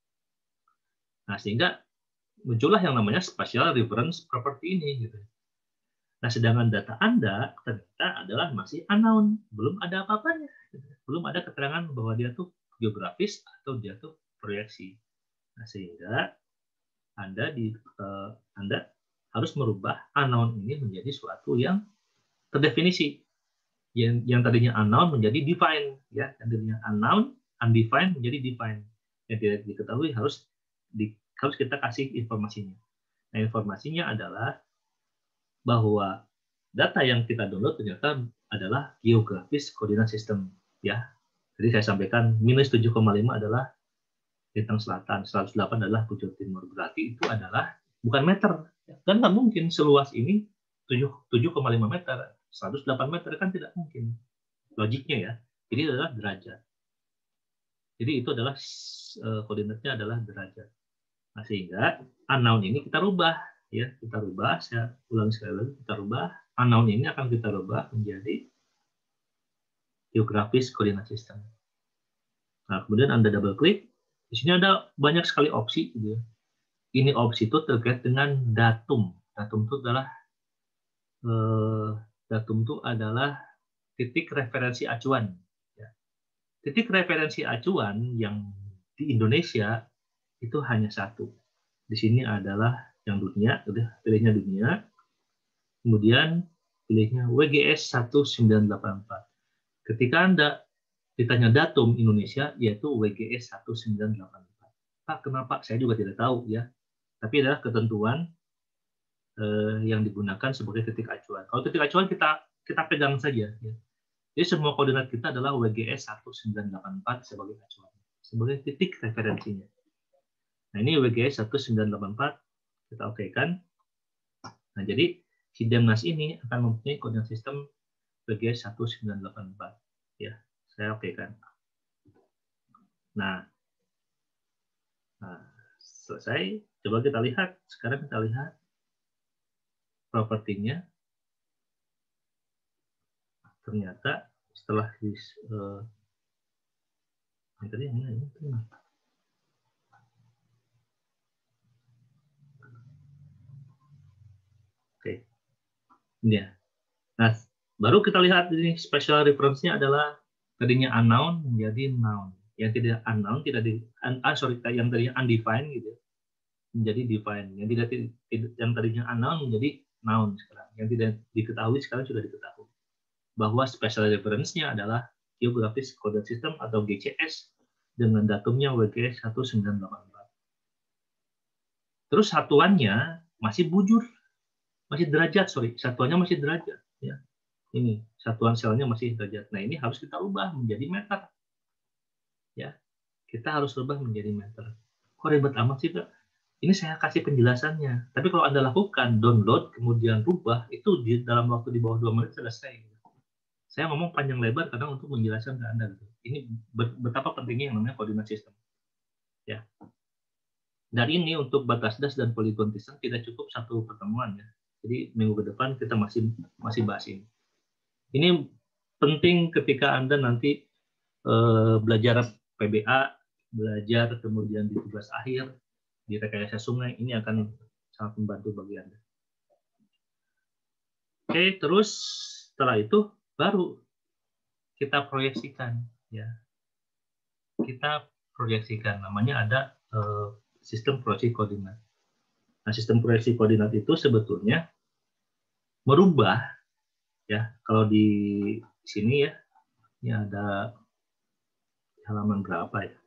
Nah, sehingga muncullah yang namanya spatial reference property ini gitu. Nah, sedangkan data Anda ternyata adalah masih unknown, belum ada apa-apanya, gitu. Belum ada keterangan bahwa dia tuh geografis atau dia tuh proyeksi. Nah, sehingga Anda di uh, Anda harus merubah unknown ini menjadi suatu yang terdefinisi. Yang, yang tadinya unknown menjadi defined, ya. Yang tadinya unknown, undefined menjadi defined. Yang tidak diketahui harus di, harus kita kasih informasinya. Nah, informasinya adalah bahwa data yang kita download ternyata adalah geografis koordinat sistem, ya. Jadi saya sampaikan minus tujuh koma lima adalah lintang selatan, seratus delapan adalah bujur timur. Berarti itu adalah bukan meter. Kan nggak mungkin seluas ini tujuh koma lima meter, seratus delapan meter kan tidak mungkin. Logiknya ya. Jadi adalah derajat. Jadi itu adalah koordinatnya adalah derajat. Nah, sehingga unknown ini kita rubah, ya kita rubah. Saya ulang sekali lagi, kita rubah. Unknown ini akan kita rubah menjadi geografis koordinat sistem. Nah, kemudian Anda double klik. Di sini ada banyak sekali opsi, gitu ya. Ini opsi itu terkait dengan datum. Datum itu adalah eh, datum itu adalah titik referensi acuan. Ya. Titik referensi acuan yang di Indonesia itu hanya satu. Di sini adalah yang dunia, udah pilihnya dunia. Kemudian pilihnya W G S satu sembilan delapan empat. Ketika Anda ditanya datum Indonesia, yaitu W G S satu sembilan delapan empat. Pak, kenapa? Saya juga tidak tahu ya. Tapi adalah ketentuan eh, yang digunakan sebagai titik acuan. Kalau titik acuan kita kita pegang saja. Ya. Jadi semua koordinat kita adalah W G S satu sembilan delapan empat sebagai acuan, sebagai titik referensinya. Nah, ini W G S satu sembilan delapan empat, kita oke kan. Nah, jadi si Demnas ini akan mempunyai koordinat sistem W G S satu sembilan delapan empat. Ya, saya oke kan. Nah, nah, selesai. Coba kita lihat. Sekarang kita lihat propertinya. ternyata setelah di uh, ini tadi yang ini, ini. Oke, ini ya. Nah, baru kita lihat ini special reference-nya adalah tadinya unknown menjadi noun. Yang tidak unknown tidak di ah, sorry yang tadinya undefined gitu menjadi defined. Yang tidak yang tadinya unknown menjadi noun sekarang. Yang tidak diketahui sekarang sudah diketahui. Bahwa special reference-nya adalah Geographic Coded System atau G C S dengan datumnya W G seribu sembilan ratus delapan puluh empat. Terus satuannya masih bujur, masih derajat, sorry, satuannya masih derajat. Ya. Ini satuan selnya masih derajat. Nah ini harus kita ubah menjadi meter. Ya, kita harus ubah menjadi meter. Kok ribet amat sih, Kak? Ini saya kasih penjelasannya. Tapi kalau Anda lakukan download kemudian rubah itu di dalam waktu di bawah dua menit selesai. Saya ngomong panjang lebar kadang untuk menjelaskan ke Anda. Gitu. Ini betapa pentingnya yang namanya koordinat sistem. Ya. Dan ini untuk batas das dan polygon system tidak cukup satu pertemuan ya. Jadi minggu ke depan kita masih masih bahas ini. Ini penting ketika Anda nanti eh, belajar P B A, belajar kemudian di tugas akhir, di rekayasa sungai, ini akan sangat membantu bagi Anda. Oke, terus setelah itu baru kita proyeksikan. Ya. Kita proyeksikan, namanya ada eh, sistem proyeksi koordinat. Nah, sistem proyeksi koordinat itu sebetulnya merubah, ya kalau di sini ya, ini ada halaman berapa ya?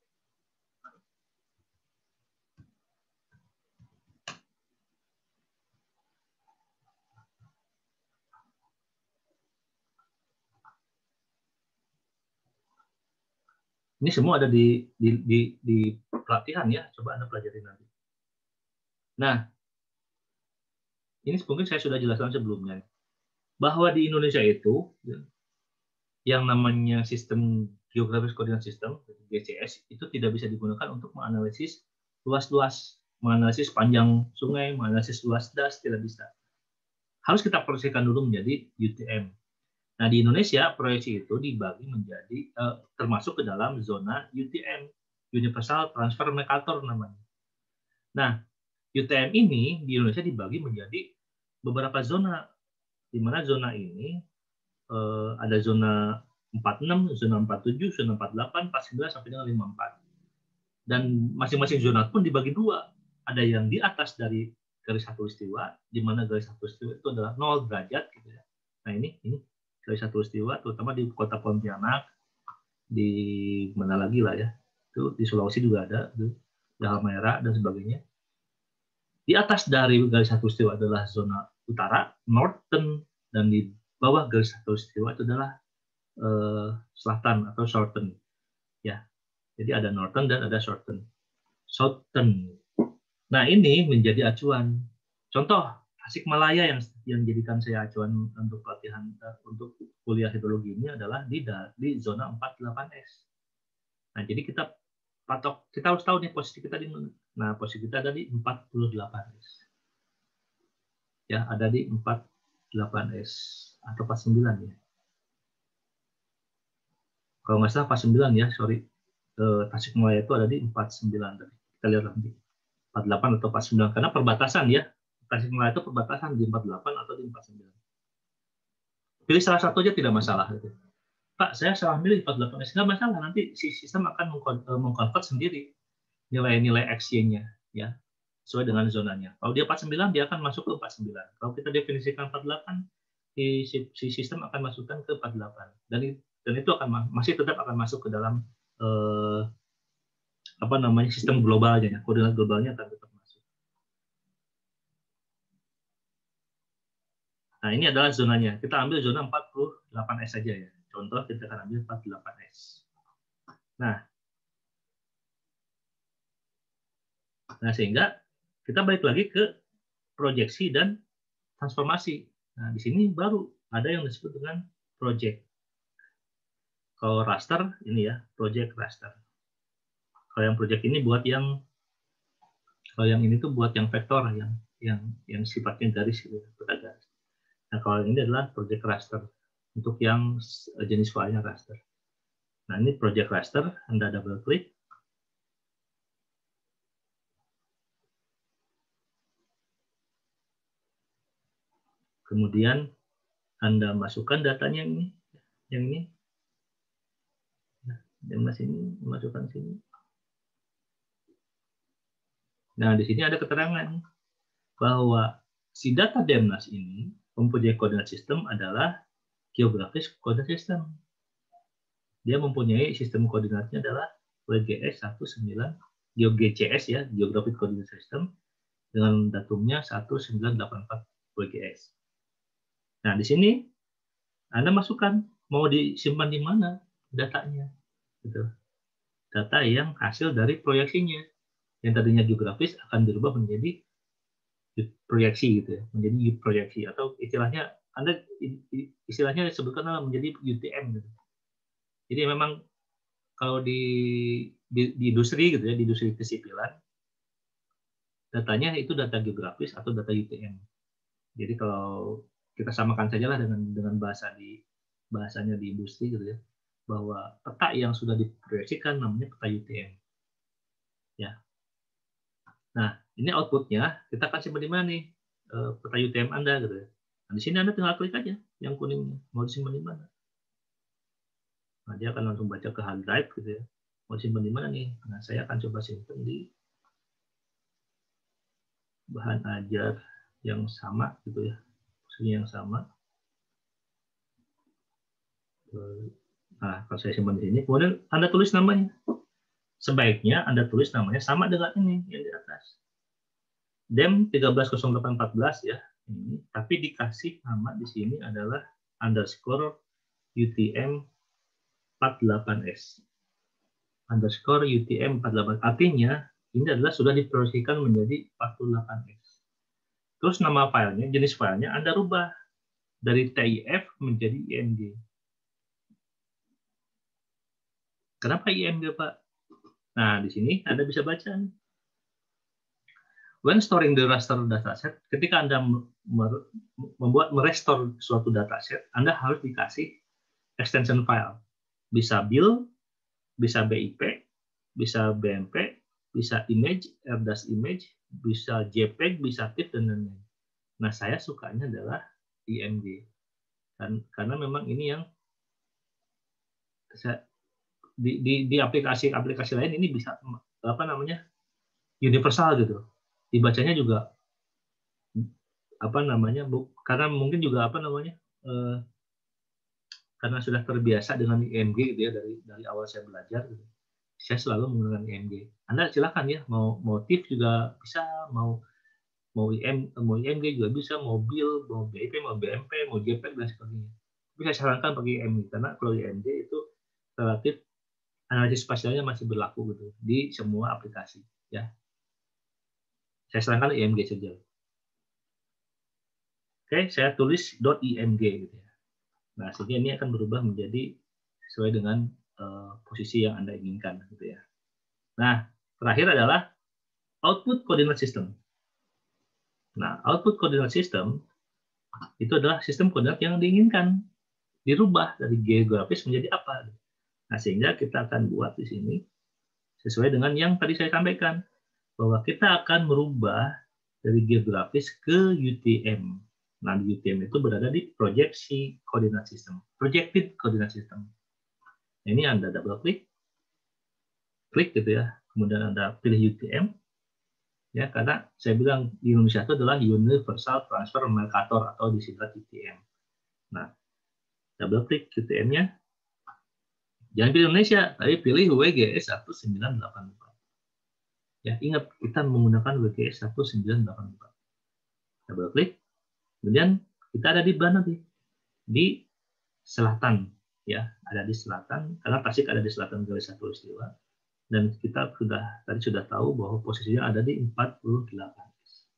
Ini semua ada di, di, di, di pelatihan ya, coba Anda pelajari nanti. Nah, ini mungkin saya sudah jelaskan sebelumnya, bahwa di Indonesia itu, yang namanya sistem geografis koordinat sistem, G C S, itu tidak bisa digunakan untuk menganalisis luas-luas, menganalisis panjang sungai, menganalisis luas das, tidak bisa. Harus kita proyeksikan dulu menjadi U T M. Nah, di Indonesia, proyeksi itu dibagi menjadi, eh, termasuk ke dalam zona U T M, Universal Transfer Mercator namanya. Nah, U T M ini di Indonesia dibagi menjadi beberapa zona, di mana zona ini eh, ada zona empat puluh enam, zona empat puluh tujuh, zona empat puluh delapan, empat puluh sembilan, sampai dengan lima puluh empat. Dan masing-masing zona pun dibagi dua. Ada yang di atas dari garis khatulistiwa, di mana garis khatulistiwa itu adalah nol derajat. Gitu ya. Nah ini, ini garis khatulistiwa, terutama di kota Pontianak, di mana lagi lah ya, itu di Sulawesi juga ada, di Halmahera dan sebagainya. Di atas dari garis khatulistiwa adalah zona utara, northern, dan di bawah garis khatulistiwa itu adalah uh, selatan atau southern. Ya, jadi ada northern dan ada southern. Southern. Nah ini menjadi acuan. Contoh Tasikmalaya yang yang jadikan saya acuan untuk pelatihan uh, untuk kuliah hidrologi ini adalah di di zona empat puluh delapan S. Nah jadi kita patok, kita harus tahu nih posisi kita di mana. Nah posisi kita ada di empat puluh delapan S. Ya ada di empat puluh delapan S atau empat puluh sembilan ya. Kalau nggak salah empat puluh sembilan ya, sorry. Eh, Tasikmalaya itu ada di empat puluh sembilan tadi. Kita lihat nanti. empat puluh delapan atau empat puluh sembilan karena perbatasan ya. Tasikmalaya itu perbatasan di empat puluh delapan atau di empat puluh sembilan. Pilih salah satu aja tidak masalah. Gitu. Pak, saya salah milih empat puluh delapan S. Nggak masalah, nanti si sistem akan mengkonvert sendiri nilai-nilai X Y-nya ya, sesuai dengan zonanya. Kalau dia empat puluh sembilan, dia akan masuk ke empat puluh sembilan. Kalau kita definisikan empat puluh delapan, si, si sistem akan masukkan ke empat puluh delapan. Dan, dan itu akan masih tetap akan masuk ke dalam eh, apa namanya sistem globalnya, ya. Koordinat globalnya akan tetap masuk. Nah, ini adalah zonanya. Kita ambil zona empat puluh delapan S saja ya. Contoh kita akan ambil empat puluh delapan S. Nah, nah sehingga kita balik lagi ke proyeksi dan transformasi. Nah, di sini baru ada yang disebut dengan project. Kalau raster ini ya, project raster. Kalau yang project ini buat yang kalau yang ini tuh buat yang vektor yang yang yang sifatnya garis gitu, garis. Nah, kalau ini adalah project raster. untuk yang jenis filenya raster. Nah, ini project raster, Anda double klik. Kemudian Anda masukkan datanya ini, yang ini. Nah, yang masih ini, masukkan sini. Nah, di sini ada keterangan bahwa si data Demnas ini mempunyai koordinat sistem adalah geografis koordinat sistem. Dia mempunyai sistem koordinatnya adalah W G S sembilan belas G C S ya, Geographic Coordinate System, dengan datumnya seribu sembilan ratus delapan puluh empat W G S. Nah, di sini Anda masukkan mau disimpan di mana datanya. Gitu. Data yang hasil dari proyeksinya. Yang tadinya geografis akan dirubah menjadi proyeksi gitu ya, menjadi proyeksi atau istilahnya Anda istilahnya disebutkan menjadi U T M gitu. Jadi memang kalau di, di di industri gitu ya, di industri kesipilan datanya itu data geografis atau data U T M. Jadi kalau kita samakan sajalah dengan dengan bahasa di bahasanya di industri gitu ya, bahwa peta yang sudah diproyeksikan namanya peta U T M. Ya. Nah, ini outputnya kita akan simpan di mana nih peta U T M Anda gitu ya. Nah, di sini Anda tinggal klik aja yang kuningnya mau disimpan di mana. Nah, dia akan langsung baca ke hard drive gitu ya. Mau simpan di mana nih? Nah, saya akan coba simpan di bahan ajar yang sama gitu ya, posisinya yang sama. Nah, kalau saya simpan di sini, kemudian Anda tulis namanya. Sebaiknya Anda tulis namanya sama dengan ini yang di atas. Dem tiga belas nol delapan empat belas ya, ini, tapi dikasih nama di sini adalah underscore U T M empat puluh delapan S. Underscore U T M empat puluh delapan. Artinya, ini adalah sudah diproyeksikan menjadi empat puluh delapan S. Terus nama filenya, jenis filenya Anda rubah dari T I F menjadi I M G. Kenapa I M G, Pak? Nah, di sini Anda bisa baca. When storing the raster dataset, ketika Anda membuat merestore suatu dataset, Anda harus dikasih extension file. Bisa bil, bisa B I P, bisa B M P, bisa image, R D A S image, bisa J P G, bisa TIFF, dan lain-lain. Nah, saya sukanya adalah I M G. Dan, karena memang ini yang saya, di, di, di aplikasi-aplikasi lain ini bisa apa namanya universal gitu. Dibacanya juga apa namanya bu, karena mungkin juga apa namanya eh, karena sudah terbiasa dengan I M G gitu ya dari dari awal saya belajar gitu. Saya selalu menggunakan I M G. Anda silakan ya mau mau TIFF juga bisa, mau mau I M mau I M G juga bisa, mau bil, mau B I P, mau B M P, mau J P G dan sebagainya. Tapi saya sarankan pakai I M G karena kalau I M G itu relatif analisis spasialnya masih berlaku gitu di semua aplikasi ya. Saya sarankan I M G saja. Oke, saya tulis .img gitu ya. Nah, sehingga ini akan berubah menjadi sesuai dengan uh, posisi yang Anda inginkan gitu ya. Nah, terakhir adalah output coordinate system. Nah, output coordinate system itu adalah sistem koordinat yang diinginkan dirubah dari geografis menjadi apa. Nah, sehingga kita akan buat di sini sesuai dengan yang tadi saya sampaikan bahwa kita akan merubah dari geografis ke U T M. Nah, U T M itu berada di proyeksi coordinate system, projected coordinate system. Nah, ini Anda double klik, klik gitu ya, kemudian Anda pilih U T M, ya karena saya bilang di Indonesia itu adalah Universal Transfer Nomenclature atau disingkat U T M. Nah, double klik U T M-nya, jangan pilih Indonesia, tapi pilih W G S seribu sembilan ratus delapan puluh empat. Ya, ingat kita menggunakan W G S seribu sembilan ratus delapan puluh empat. Double klik. Kemudian kita ada di mana nih? Di selatan, ya, ada di selatan. Karena Tasik ada di selatan garis khatulistiwa, dan kita sudah tadi sudah tahu bahwa posisinya ada di empat puluh delapan.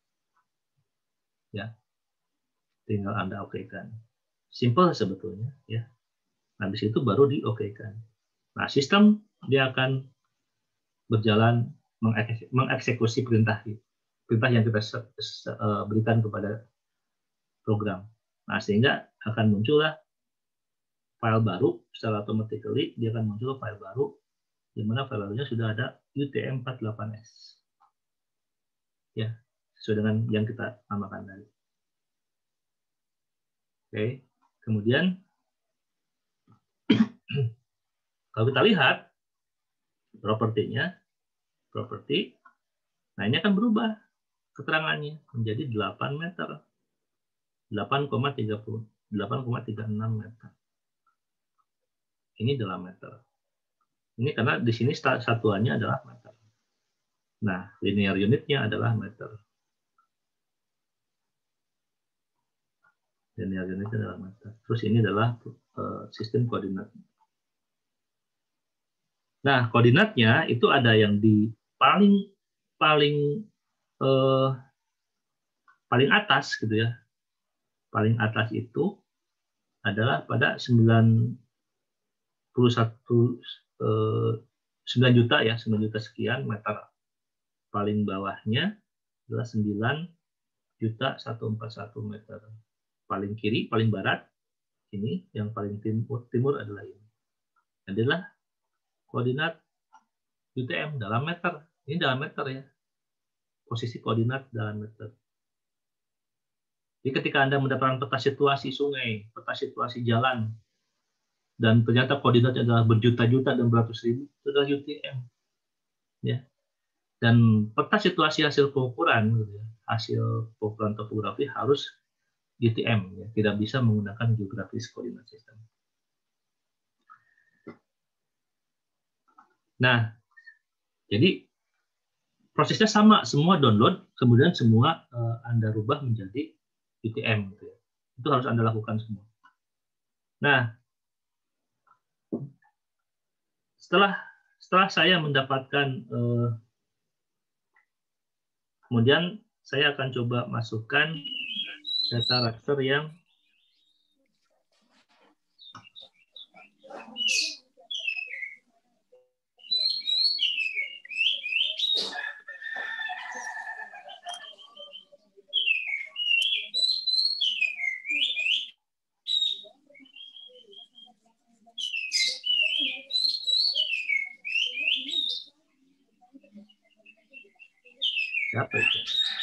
Ya, tinggal Anda okekan. Simple sebetulnya, ya. Habis itu baru di okekan. Nah, sistem dia akan berjalan mengeksekusi perintah perintah yang kita berikan kepada program. Nah, sehingga akan muncullah file baru, secara automatically dia akan muncul file baru, di mana file barunya sudah ada U T M empat puluh delapan S. Ya, sesuai dengan yang kita namakan tadi. Oke, kemudian kalau kita lihat propertinya, properti, nah ini akan berubah keterangannya menjadi delapan meter, delapan koma tiga puluh, delapan koma tiga enam meter. Ini dalam meter. Ini karena di sini satuannya adalah meter. Nah, linear unitnya adalah meter. Linear unitnya adalah meter. Terus ini adalah uh, sistem koordinat. Nah, koordinatnya itu ada yang di paling paling uh, paling atas gitu ya. Paling atas itu adalah pada sembilan puluh satu eh, sembilan juta ya, sembilan juta sekian meter. Paling bawahnya adalah sembilan juta seratus empat puluh satu meter. Paling kiri, paling barat ini, yang paling timur, timur adalah ini. Adalah koordinat U T M dalam meter. Ini dalam meter ya. Posisi koordinat dalam meter. Jadi ketika Anda mendapatkan peta situasi sungai, peta situasi jalan, dan ternyata koordinatnya adalah berjuta-juta dan beratus ribu, itu adalah U T M. Ya. Dan peta situasi hasil pengukuran, gitu ya, hasil pengukuran topografi harus U T M, ya. Tidak bisa menggunakan geografis koordinat sistem. Nah, jadi prosesnya sama, semua download, kemudian semua uh, Anda rubah menjadi U T M. Gitu ya. Itu harus Anda lakukan semua. Nah, setelah setelah saya mendapatkan eh, kemudian saya akan coba masukkan data raster yang siapa itu?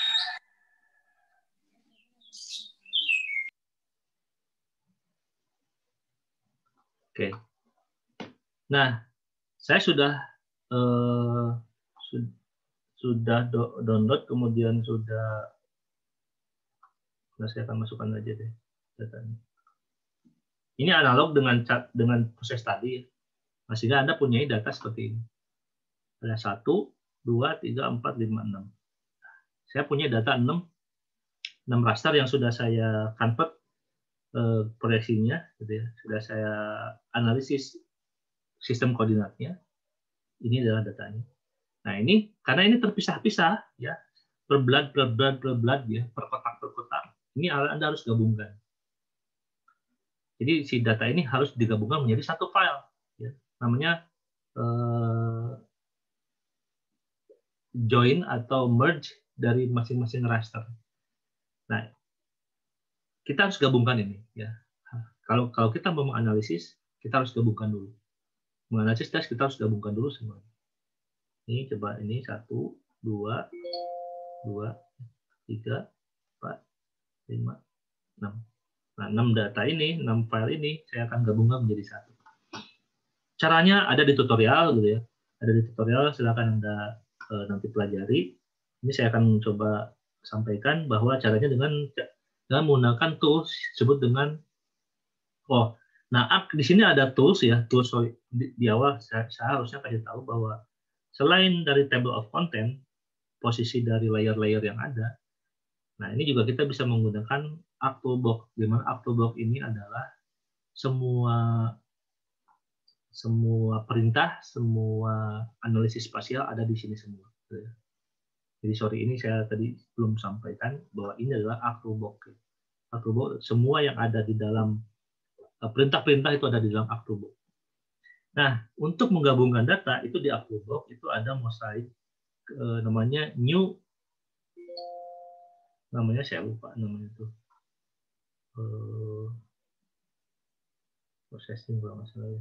Oke. Nah, saya sudah eh, su sudah do download, kemudian sudah, nah saya akan masukkan aja deh datanya. Ini analog dengan cat dengan proses tadi, sehingga Anda punya data seperti ini. Ada satu, dua, tiga, empat, lima, enam. Saya punya data enam, enam raster yang sudah saya convert eh, proyeksinya, gitu ya. Sudah saya analisis sistem koordinatnya. Ini adalah datanya. Nah ini karena ini terpisah-pisah ya, per blood, per blood, per blood ya, per kotak, per kotak. Ini Anda harus gabungkan. Jadi si data ini harus digabungkan menjadi satu file, ya. Namanya eh, join atau merge dari masing-masing raster. Nah, kita harus gabungkan ini, ya. Kalau kalau kita mau menganalisis, kita harus gabungkan dulu. Menganalisis tes kita harus gabungkan dulu semua. Ini coba ini satu, dua, dua, tiga, empat, lima, enam. Nah, enam data ini, enam file ini saya akan gabungkan menjadi satu. Caranya ada di tutorial, gitu ya. Ada di tutorial, silakan Anda eh, nanti pelajari. Ini saya akan coba sampaikan bahwa caranya dengan dengan menggunakan tools disebut dengan oh, nah di sini ada tools ya, tools di, di awal saya, saya harusnya kasih tahu bahwa selain dari table of content, posisi dari layer-layer yang ada, nah ini juga kita bisa menggunakan Octobox, di mana Octobox ini adalah semua semua perintah, semua analisis spasial ada di sini semua. Jadi sorry ini saya tadi belum sampaikan bahwa ini adalah Octobox. Octobox semua yang ada di dalam perintah-perintah itu ada di dalam Octobox. Nah, untuk menggabungkan data itu di Octobox itu ada mosaik eh, namanya new, namanya saya lupa namanya itu. Eh, processing kalau nggak salah ya.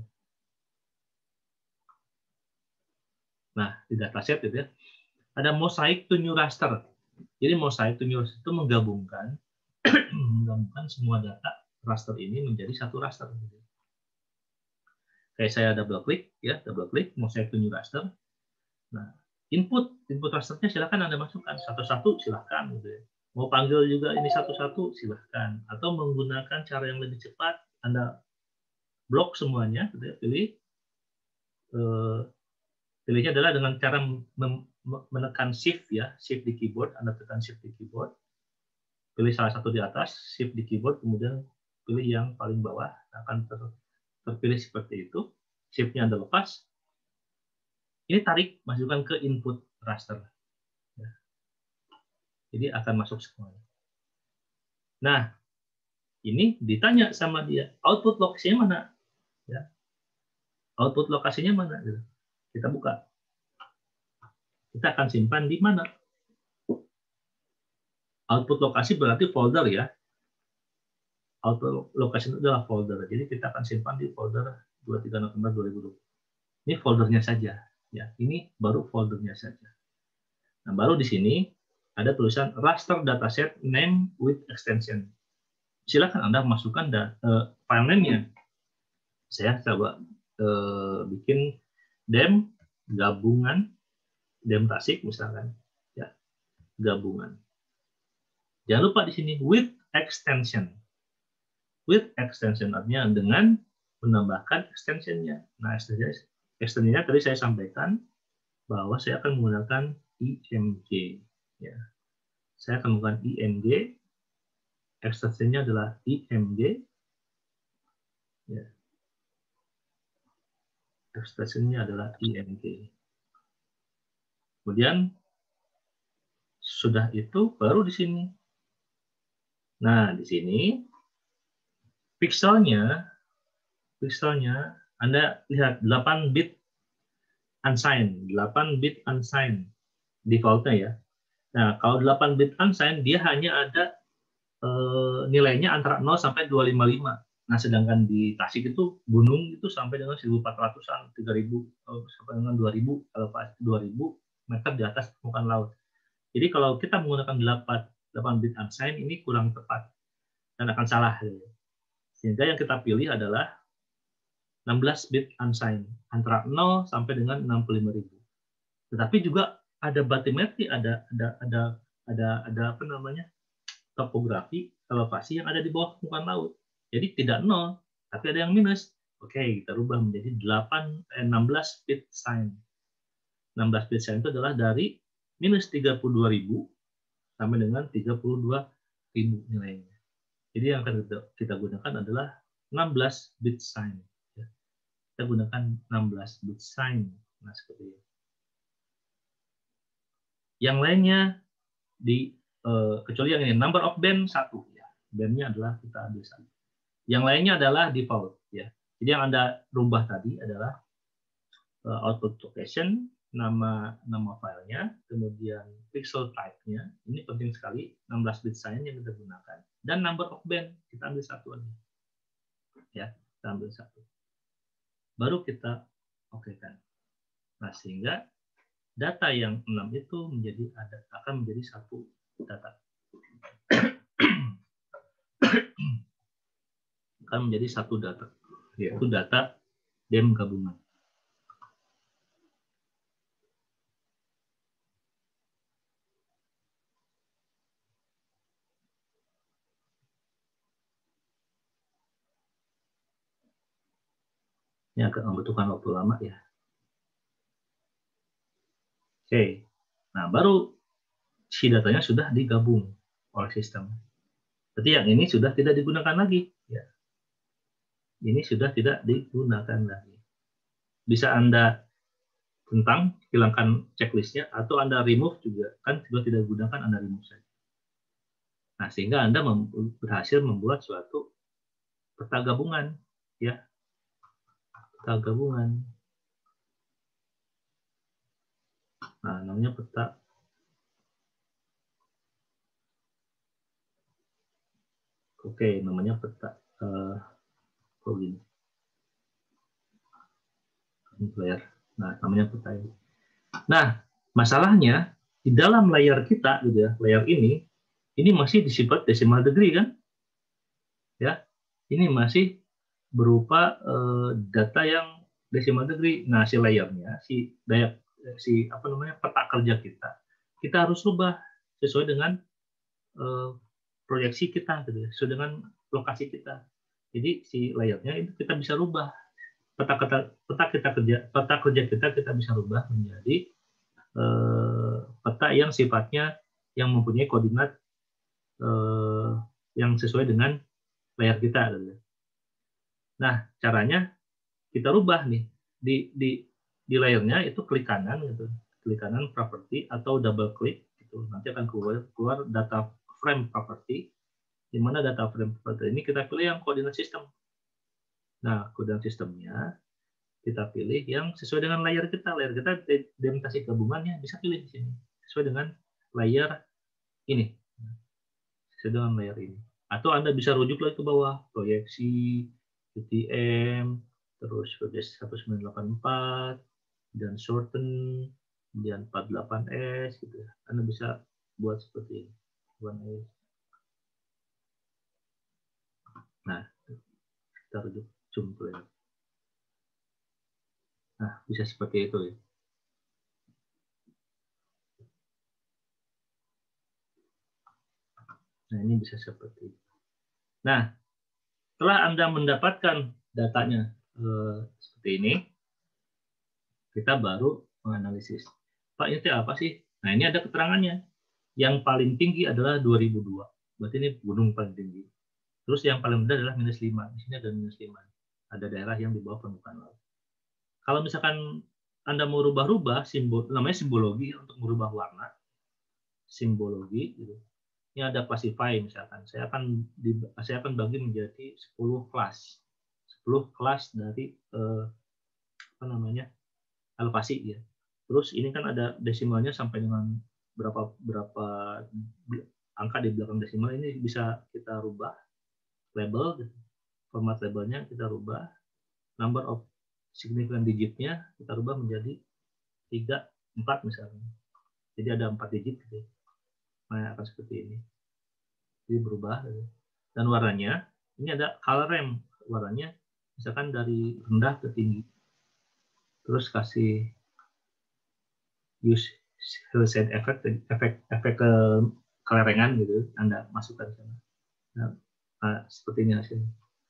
Nah, di dataset itu ya, ada mosaic to new raster. Jadi mosaic to new raster itu menggabungkan menggabungkan semua data raster ini menjadi satu raster. Kayak saya double klik ya, double klik mosaic to new raster. Nah, input input rasternya silakan Anda masukkan satu-satu, silakan gitu ya. Mau panggil juga ini satu-satu, silahkan. Atau menggunakan cara yang lebih cepat, Anda blok semuanya, gitu ya. Pilih. Eh, pilihnya adalah dengan cara menekan shift ya, shift di keyboard, Anda tekan shift di keyboard. Pilih salah satu di atas, shift di keyboard, kemudian pilih yang paling bawah, akan ter, terpilih seperti itu. Shift-nya Anda lepas. Ini tarik, masukkan ke input raster. Ya. Jadi akan masuk semuanya. Nah, ini ditanya sama dia, output lokasinya mana? Ya. Output lokasinya mana? Kita buka. Kita akan simpan di mana? Output lokasi berarti folder ya. Output lokasi itu adalah folder. Jadi kita akan simpan di folder dua puluh tiga November dua ribu dua puluh. Ini foldernya saja. Ya, ini baru foldernya saja. Nah, baru di sini ada tulisan raster dataset name with extension. Silakan Anda masukkan da, uh, file name-nya. Saya coba uh, bikin dem gabungan dem tasik misalkan, ya gabungan. Jangan lupa di sini with extension. With extension artinya dengan menambahkan extensionnya. Nah, extensionnya tadi saya sampaikan bahwa saya akan menggunakan I M G. Ya. Saya akan menggunakan I M G. Extensionnya adalah I M G. Ya. Extensionnya adalah I M G. Kemudian sudah itu baru di sini. Nah, di sini pixelnya, pixelnya Anda lihat delapan bit unsigned, delapan bit unsigned defaultnya ya. Nah, kalau delapan bit unsigned dia hanya ada e, nilainya antara nol sampai dua ratus lima puluh lima. Nah, sedangkan di Tasik itu gunung itu sampai dengan seribu empat ratusan, tiga ribu sampai dengan dua ribu, kalau pas dua ribu meter di atas permukaan laut. Jadi kalau kita menggunakan delapan bit unsigned ini kurang tepat dan akan salah. Sehingga yang kita pilih adalah enam belas bit unsigned antara nol sampai dengan enam puluh lima ribu. Tetapi juga ada bathymetry, ada ada ada ada ada apa namanya? Topografi, elevasi yang ada di bawah permukaan laut. Jadi tidak nol, tapi ada yang minus. Oke, kita rubah menjadi delapan eh, enam belas bit sign. enam belas bit sign itu adalah dari minus tiga puluh dua ribu sampai dengan tiga puluh dua ribu nilainya. Jadi yang akan kita gunakan adalah enam belas bit sign. Kita gunakan enam belas bit sign. Nah, seperti itu. Yang lainnya di uh, kecuali yang ini number of band satu ya. Bandnya adalah kita ambil satu. Yang lainnya adalah default ya. Jadi yang Anda rubah tadi adalah uh, output location, nama nama filenya, kemudian pixel type-nya. Ini penting sekali, enam belas bit sign yang kita gunakan. Dan number of band, kita ambil satu aja. Ya, kita ambil satu. Baru kita oke-kan. Nah, sehingga data yang enam itu menjadi ada akan menjadi satu data. Akan menjadi satu data, yaitu data dem gabungan. Ini agak membutuhkan waktu lama ya. Oke, nah baru si datanya sudah digabung oleh sistem. Berarti yang ini sudah tidak digunakan lagi. Ya. Ini sudah tidak digunakan lagi. Bisa Anda tentang, hilangkan checklistnya, atau Anda remove juga. Kan sudah tidak digunakan, Anda remove saja. Nah, sehingga Anda berhasil membuat suatu peta gabungan. Ya. Peta gabungan. Nah, namanya peta. Oke, namanya peta. Uh, oh gini. layer. Nah, namanya peta ini. Nah, masalahnya di dalam layer kita, gitu ya, layer ini, ini masih disifat decimal degree kan? Ya, ini masih berupa eh, data yang decimal degree. Nah, si layernya, si daya, si apa namanya peta kerja kita, kita harus rubah sesuai dengan eh, proyeksi kita, gitu ya, sesuai dengan lokasi kita. Jadi si layernya itu kita bisa rubah peta peta peta kita kerja peta kerja kita kita bisa rubah menjadi eh, peta yang sifatnya yang mempunyai koordinat eh, yang sesuai dengan layar kita. Nah, caranya kita rubah nih di di di layarnya itu klik kanan gitu, klik kanan property atau double klik gitu. Nanti akan keluar keluar data frame property. Di mana data frame property ini kita pilih yang koordinat sistem. Nah, koordinat sistemnya kita pilih yang sesuai dengan layar kita. Layar kita delimitasi gabungannya bisa pilih di sini sesuai dengan layar ini, sesuai dengan layar ini. Atau Anda bisa rujuk lagi ke bawah, proyeksi, U T M, terus satu sembilan delapan empat, dan shorten, kemudian empat puluh delapan S, gitu ya. Anda bisa buat seperti ini. Nah, kita rujuk zoom ke layar. Nah, bisa seperti itu ya. Nah, ini bisa seperti itu. Nah, setelah Anda mendapatkan datanya eh, seperti ini, kita baru menganalisis. Pak, ini apa sih? Nah, ini ada keterangannya. Yang paling tinggi adalah dua ribu dua. Berarti ini gunung paling tinggi. Terus yang paling rendah adalah minus lima. Di sini ada minus lima. Ada daerah yang di bawah permukaan laut. Kalau misalkan Anda mau rubah-rubah, simbol, namanya simbologi untuk merubah warna. Simbologi, gitu. Ini ada classify misalkan. Saya akan di, saya akan bagi menjadi sepuluh kelas. sepuluh kelas dari eh, apa namanya? elevasi ya. Terus ini kan ada desimalnya sampai dengan berapa berapa angka di belakang desimal, ini bisa kita rubah label gitu. Format labelnya kita rubah, number of significant digitnya kita rubah menjadi tiga, empat misalnya. Jadi ada empat digit gitu. Nah, akan seperti ini. Jadi berubah. Dan warnanya, ini ada color ramp. Warnanya misalkan dari rendah ke tinggi. Terus kasih use hillside effect, efek efek ke kelerengan gitu. Anda masukkan ke sana. Nah, nah, seperti ini hasilnya.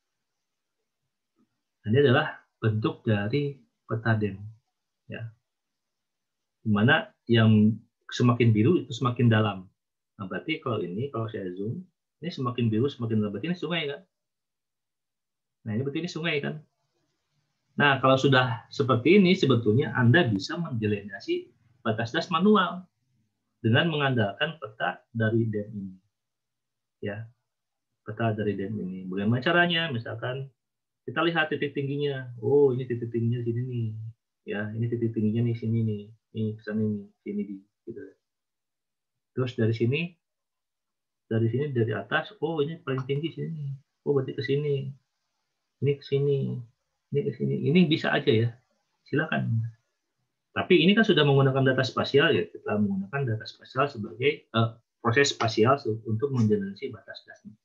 Ini adalah bentuk dari peta D E M. Ya. Dimana yang semakin biru itu semakin dalam. Nah, berarti kalau ini, kalau saya zoom, ini semakin biru, semakin dalam. Berarti ini sungai kan? Nah, ini berarti ini sungai kan? Nah, kalau sudah seperti ini, sebetulnya Anda bisa mendelinasi batas das manual dengan mengandalkan peta dari D E M ini. Ya, peta dari D E M ini. Bagaimana caranya? Misalkan kita lihat titik tingginya. Oh, ini titik tingginya di sini nih. Ya, ini titik tingginya nih sini nih. Ini kesana nih, sini di gitu. Terus dari sini, dari sini dari atas, oh ini paling tinggi sini. Oh berarti ke sini. Ini ke sini. Ini ke sini. Ini bisa aja ya. Silakan. Tapi ini kan sudah menggunakan data spasial ya. Kita menggunakan data spasial sebagai uh, proses spasial untuk mengenerasi batas dasnya.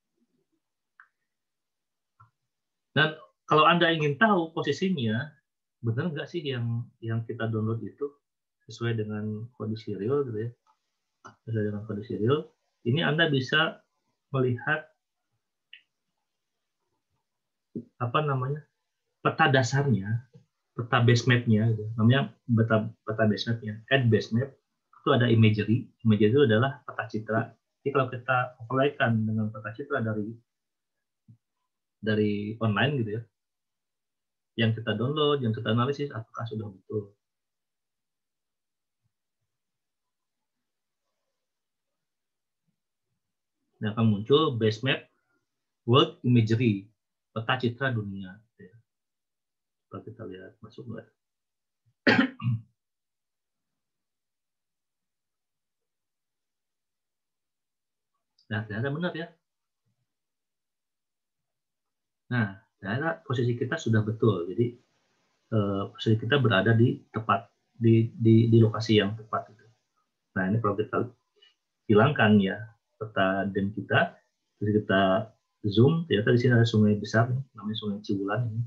Dan kalau Anda ingin tahu posisinya, benar nggak sih yang yang kita download itu sesuai dengan kondisi real gitu ya, sesuai dengan kondisi real, ini Anda bisa melihat apa namanya peta dasarnya, peta base map-nya, gitu. Namanya peta peta base map-nya. Add base map itu ada imagery, imagery itu adalah peta citra. Jadi kalau kita overlaykan dengan peta citra dari dari online gitu ya, yang kita download, yang kita analisis, apakah sudah betul. Nah, akan muncul base map world imagery, peta citra dunia. Coba kita lihat, masuk nggak? Nah, ternyata benar ya. Nah, ternyata posisi kita sudah betul. Jadi uh, posisi kita berada di tepat di di, di lokasi yang tepat. Gitu. Nah ini kalau kita hilangkan ya peta dam kita, terus kita zoom, ternyata di sini ada sungai besar, namanya Sungai Cibulan ini.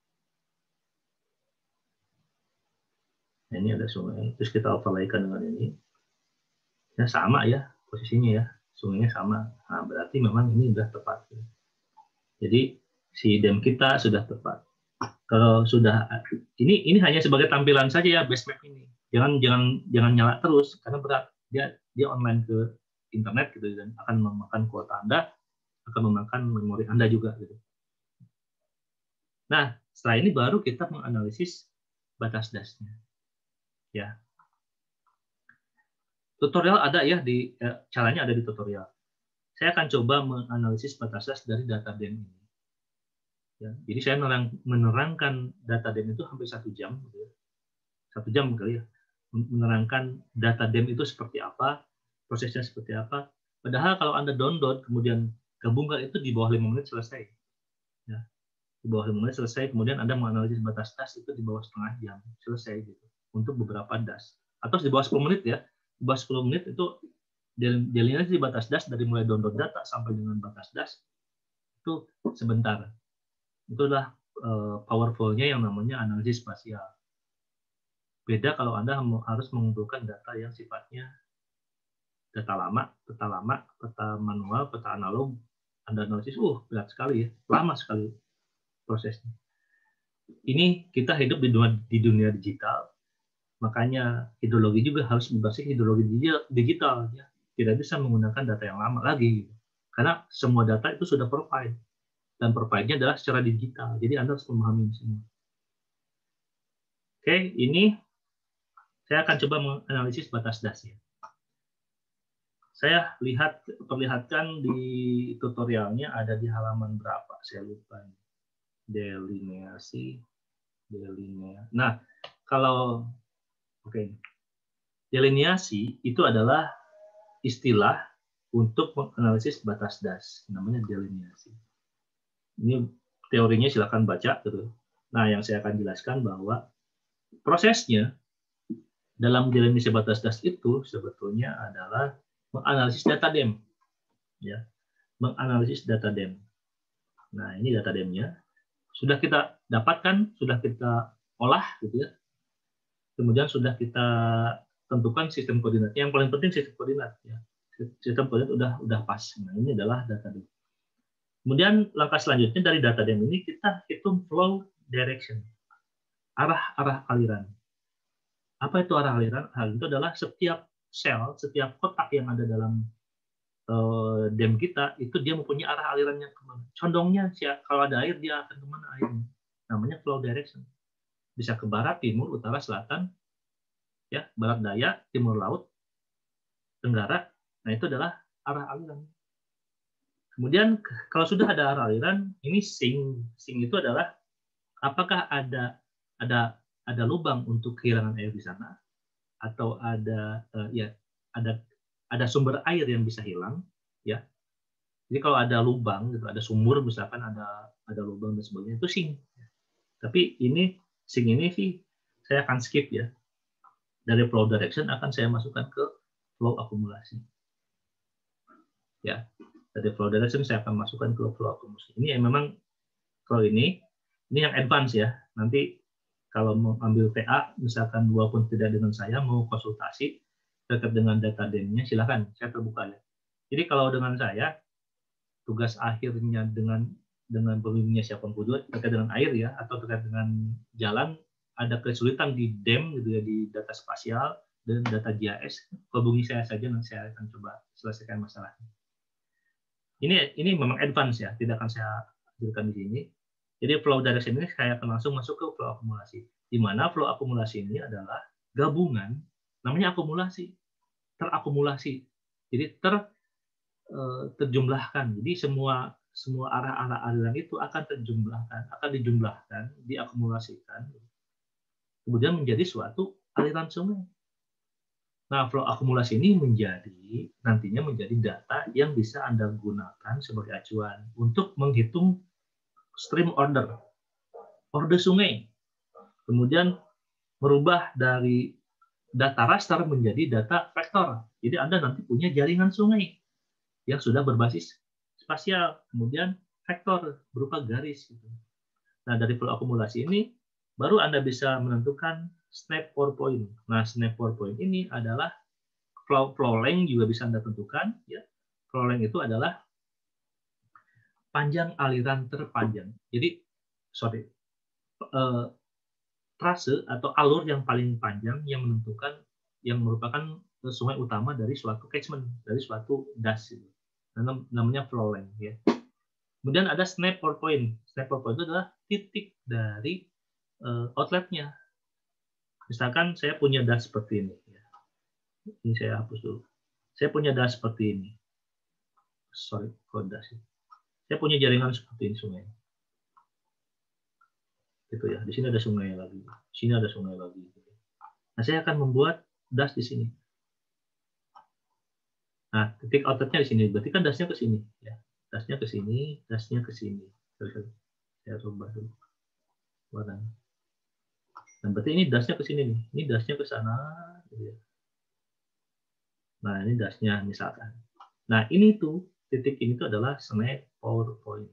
Nah, ini ada sungai, terus kita overlaykan dengan ini. Ya sama ya posisinya ya, sungainya sama. Nah, berarti memang ini sudah tepat. Jadi si dam kita sudah tepat. Kalau sudah ini ini hanya sebagai tampilan saja ya base map ini. Jangan jangan jangan nyala terus karena berat. Dia dia online ke internet gitu dan akan memakan kuota Anda, akan memakan memori Anda juga gitu. Nah, setelah ini baru kita menganalisis batas dasnya. Ya. Tutorial ada ya di eh, caranya ada di tutorial. Saya akan coba menganalisis batas das dari data dam ini. Ya, jadi saya menerang, menerangkan data dam itu hampir satu jam, gitu ya. satu jam kali ya, menerangkan data dam itu seperti apa, prosesnya seperti apa. Padahal kalau Anda download kemudian gabungkan itu di bawah lima menit selesai. Ya, di bawah lima menit selesai. Kemudian Anda menganalisis batas das itu di bawah setengah jam selesai gitu untuk beberapa das. Atau di bawah sepuluh menit ya. Di bawah sepuluh menit itu delineasi batas das dari mulai download data sampai dengan batas das itu sebentar. Itulah uh, powerful-nya yang namanya analisis spasial. Beda kalau Anda harus mengumpulkan data yang sifatnya data lama, peta lama, peta manual, peta analog. Anda analisis, uh berat sekali ya, lama sekali prosesnya. Ini kita hidup di dunia, di dunia digital, makanya hidrologi juga harus berbasis hidrologi digital. Ya. Tidak bisa menggunakan data yang lama lagi. Karena semua data itu sudah provide. Dan provide-nya adalah secara digital. Jadi Anda harus memahami semua. Oke, ini saya akan coba menganalisis batas dasnya. Saya lihat perlihatkan di tutorialnya ada di halaman berapa? Saya lupa. Delineasi, delineasi. Nah, kalau oke, okay. Delineasi itu adalah istilah untuk menganalisis batas das, namanya delineasi. Ini teorinya silakan baca gitu. Nah, yang saya akan jelaskan bahwa prosesnya dalam delineasi batas das itu sebetulnya adalah menganalisis data dam, ya, menganalisis data dam. Nah, ini data damnya sudah kita dapatkan, sudah kita olah, gitu ya. Kemudian sudah kita tentukan sistem koordinatnya. Yang paling penting sistem koordinat, ya. Sistem koordinat udah udah pas. Nah, ini adalah data dam. Kemudian langkah selanjutnya dari data dam ini kita hitung flow direction, arah-arah aliran. Apa itu arah aliran? Hal itu adalah setiap sel, setiap kotak yang ada dalam uh, dam kita itu dia mempunyai arah alirannya kemana. Condongnya kalau ada air dia akan kemana airnya. Namanya flow direction. Bisa ke barat, timur, utara, selatan, ya, barat daya, timur laut, tenggara. Nah itu adalah arah aliran. Kemudian kalau sudah ada arah aliran, ini sink. Sink itu adalah apakah ada ada ada lubang untuk kehilangan air di sana, atau ada uh, ya ada ada sumber air yang bisa hilang, ya. Jadi kalau ada lubang, gitu, ada sumur misalkan ada ada lubang dan sebagainya itu sink. Tapi ini sink ini sih saya akan skip ya. Dari flow direction akan saya masukkan ke flow akumulasi. Ya. Dari flow direction saya akan masukkan ke flow akumulasi. Ini yang memang kalau ini ini yang advance ya. Nanti kalau mau ambil T A misalkan walaupun tidak dengan saya mau konsultasi terkait dengan data damnya silakan, saya terbuka ya. Jadi kalau dengan saya tugas akhirnya dengan dengan pembimbingnya siapapun juga terkait dengan air ya atau terkait dengan jalan ada kesulitan di dam gitu ya di data spasial dan data G I S, hubungi saya saja dan saya akan coba selesaikan masalahnya. Ini ini memang advance ya, tidak akan saya hadirkan di sini. Jadi flow direction ini saya akan langsung masuk ke flow akumulasi. Di mana flow akumulasi ini adalah gabungan, namanya akumulasi, terakumulasi. Jadi ter terjumlahkan. Jadi semua semua arah-arah aliran itu akan terjumlahkan, akan dijumlahkan, diakumulasikan, kemudian menjadi suatu aliran sungai. Nah, flow akumulasi ini menjadi nantinya menjadi data yang bisa Anda gunakan sebagai acuan untuk menghitung stream order, order sungai. kemudian merubah dari data raster menjadi data vektor. Jadi Anda nanti punya jaringan sungai yang sudah berbasis spasial, kemudian vektor berupa garis. Gitu. Nah, dari flow akumulasi ini, baru Anda bisa menentukan snap for point. Nah, snap for point ini adalah flow, flow length juga bisa Anda tentukan. Ya. Flow length itu adalah panjang aliran terpanjang. Jadi, sorry, eh, trase atau alur yang paling panjang yang menentukan, yang merupakan sungai utama dari suatu catchment, dari suatu das. Gitu. Namanya flow length. Ya. Kemudian ada snap for point. Snap for point itu adalah titik dari uh, outletnya. Misalkan saya punya das seperti ini. Ini saya hapus dulu. Saya punya das seperti ini. Sorry, kok das. Saya punya jaringan seperti ini sungai. Gitu ya. Di sini ada sungai lagi. Di sini ada sungai lagi. Nah, saya akan membuat das di sini. Nah, titik outletnya di sini. Berarti kan dasnya ke sini. Ya. Dasnya ke sini, dasnya ke sini. Saya rubah dulu warnanya. Nah, berarti ini dasnya ke sini nih. Ini dasnya ke sana. Nah, ini dasnya misalkan. Nah, ini tuh, titik ini tuh adalah snap for point.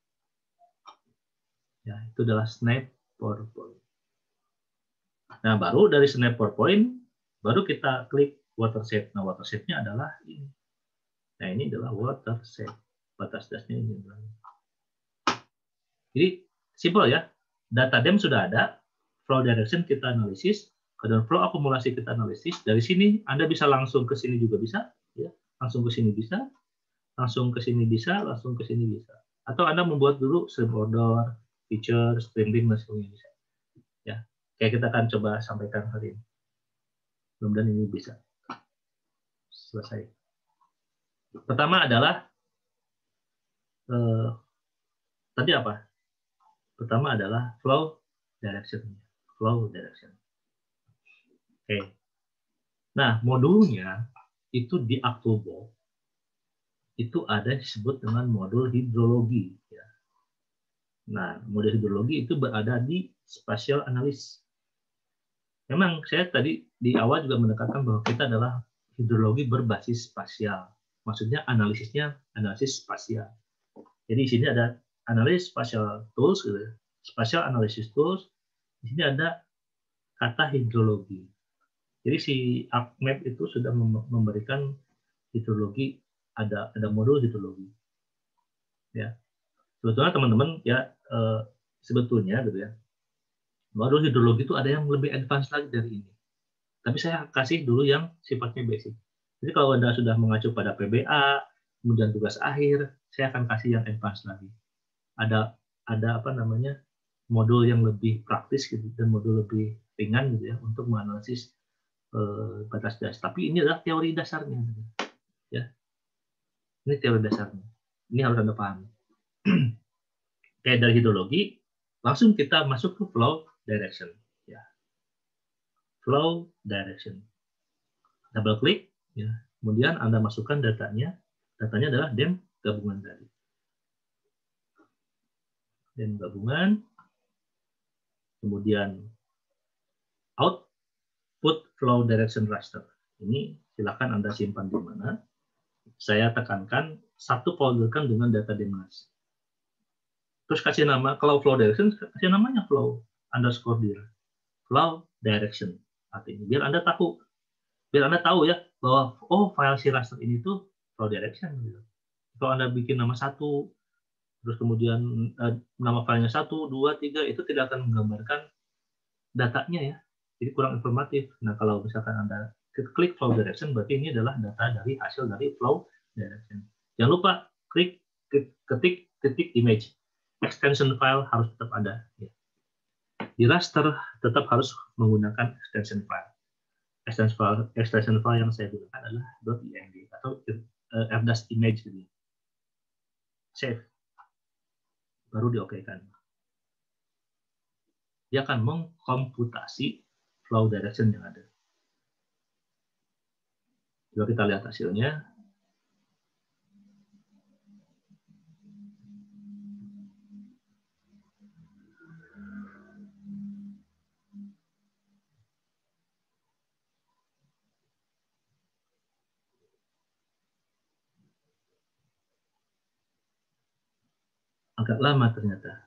Ya, itu adalah snap for point. Nah, baru dari snap for point, baru kita klik watershed. Nah, watershed-nya adalah ini. Nah, ini adalah watershed. Batas dasnya ini. Jadi, simpel ya. Data dem sudah ada, flow direction kita analisis, dan flow akumulasi kita analisis. Dari sini Anda bisa langsung ke sini juga bisa, ya. Langsung ke sini bisa, langsung ke sini bisa, langsung ke sini bisa. Atau Anda membuat dulu stream order, feature, stream link, dan sebagainya bisa. Ya, kayak kita akan coba sampaikan hari ini. Mudah-mudahan ini bisa. Selesai. Pertama adalah eh, tadi apa? Pertama adalah flow direction. Flow direction. Oke. Nah, modulnya itu di Aktobo itu ada disebut dengan modul hidrologi. Ya. Nah, modul hidrologi itu berada di spatial analysis. Memang saya tadi di awal juga menekankan bahwa kita adalah hidrologi berbasis spasial. Maksudnya analisisnya analisis spasial. Jadi di sini ada analis spatial tools, gitu. Spatial analysis tools. Di sini ada kata hidrologi. Jadi si ArcMap itu sudah memberikan hidrologi, ada ada modul hidrologi. Ya, sebetulnya teman-teman ya eh, sebetulnya gitu ya. Modul hidrologi itu ada yang lebih advance lagi dari ini. Tapi saya kasih dulu yang sifatnya basic. Jadi kalau Anda sudah mengacu pada P B A, kemudian tugas akhir, saya akan kasih yang advance lagi. Ada ada apa namanya modul yang lebih praktis gitu dan modul lebih ringan gitu ya untuk menganalisis eh, batas das. Tapi ini adalah teori dasarnya, gitu. Ya. Ini teori dasarnya. Ini harus Anda pahami. Kayak dari hidrologi, langsung kita masuk ke flow direction. Ya. Flow direction. Double klik, ya. Kemudian Anda masukkan datanya. Datanya adalah dem gabungan tadi. Dem gabungan. Kemudian output flow direction raster. Ini silakan Anda simpan di mana. Saya tekankan satu folderkan dengan data demnas. Terus kasih nama, kalau flow direction, kasih namanya flow underscore dir. Flow direction. Artinya, biar Anda tahu. Biar Anda tahu ya, bahwa oh file si raster ini tuh flow direction. Gitu. Kalau Anda bikin nama satu, terus kemudian eh, nama filenya satu, dua, tiga, itu tidak akan menggambarkan datanya ya. Jadi kurang informatif. Nah, kalau misalkan Anda klik flow direction, berarti ini adalah data dari hasil dari flow direction. Jangan lupa klik ketik titik image. Extension file harus tetap ada. Ya. Di raster tetap harus menggunakan extension file. Extension file, extension file yang saya gunakan adalah .img atau uh, fdash image. Gitu. Save. Baru diokekan. Dia akan mengkomputasi flow direction yang ada. Coba kita lihat hasilnya. agak lama ternyata.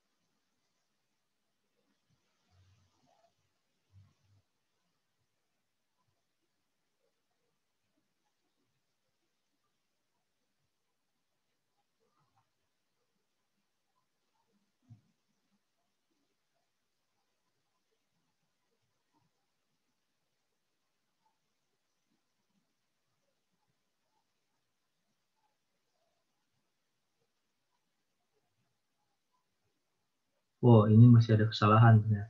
Oh, ini masih ada kesalahan ternyata.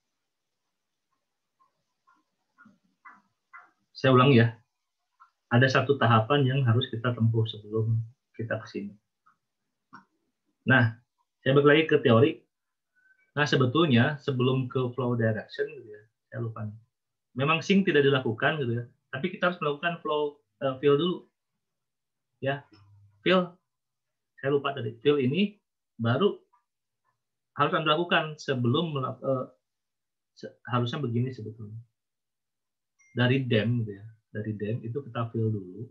Saya ulang ya. Ada satu tahapan yang harus kita tempuh sebelum kita ke sini. Nah, saya balik lagi ke teori. Nah, sebetulnya sebelum ke flow direction, gitu ya, saya lupa. Memang sync tidak dilakukan, gitu ya. Tapi kita harus melakukan flow uh, fill dulu, ya. Fill, saya lupa tadi. Fill ini baru harus Anda lakukan sebelum uh, harusnya begini sebetulnya. Dari dem, gitu ya. Dari dem itu kita fill dulu,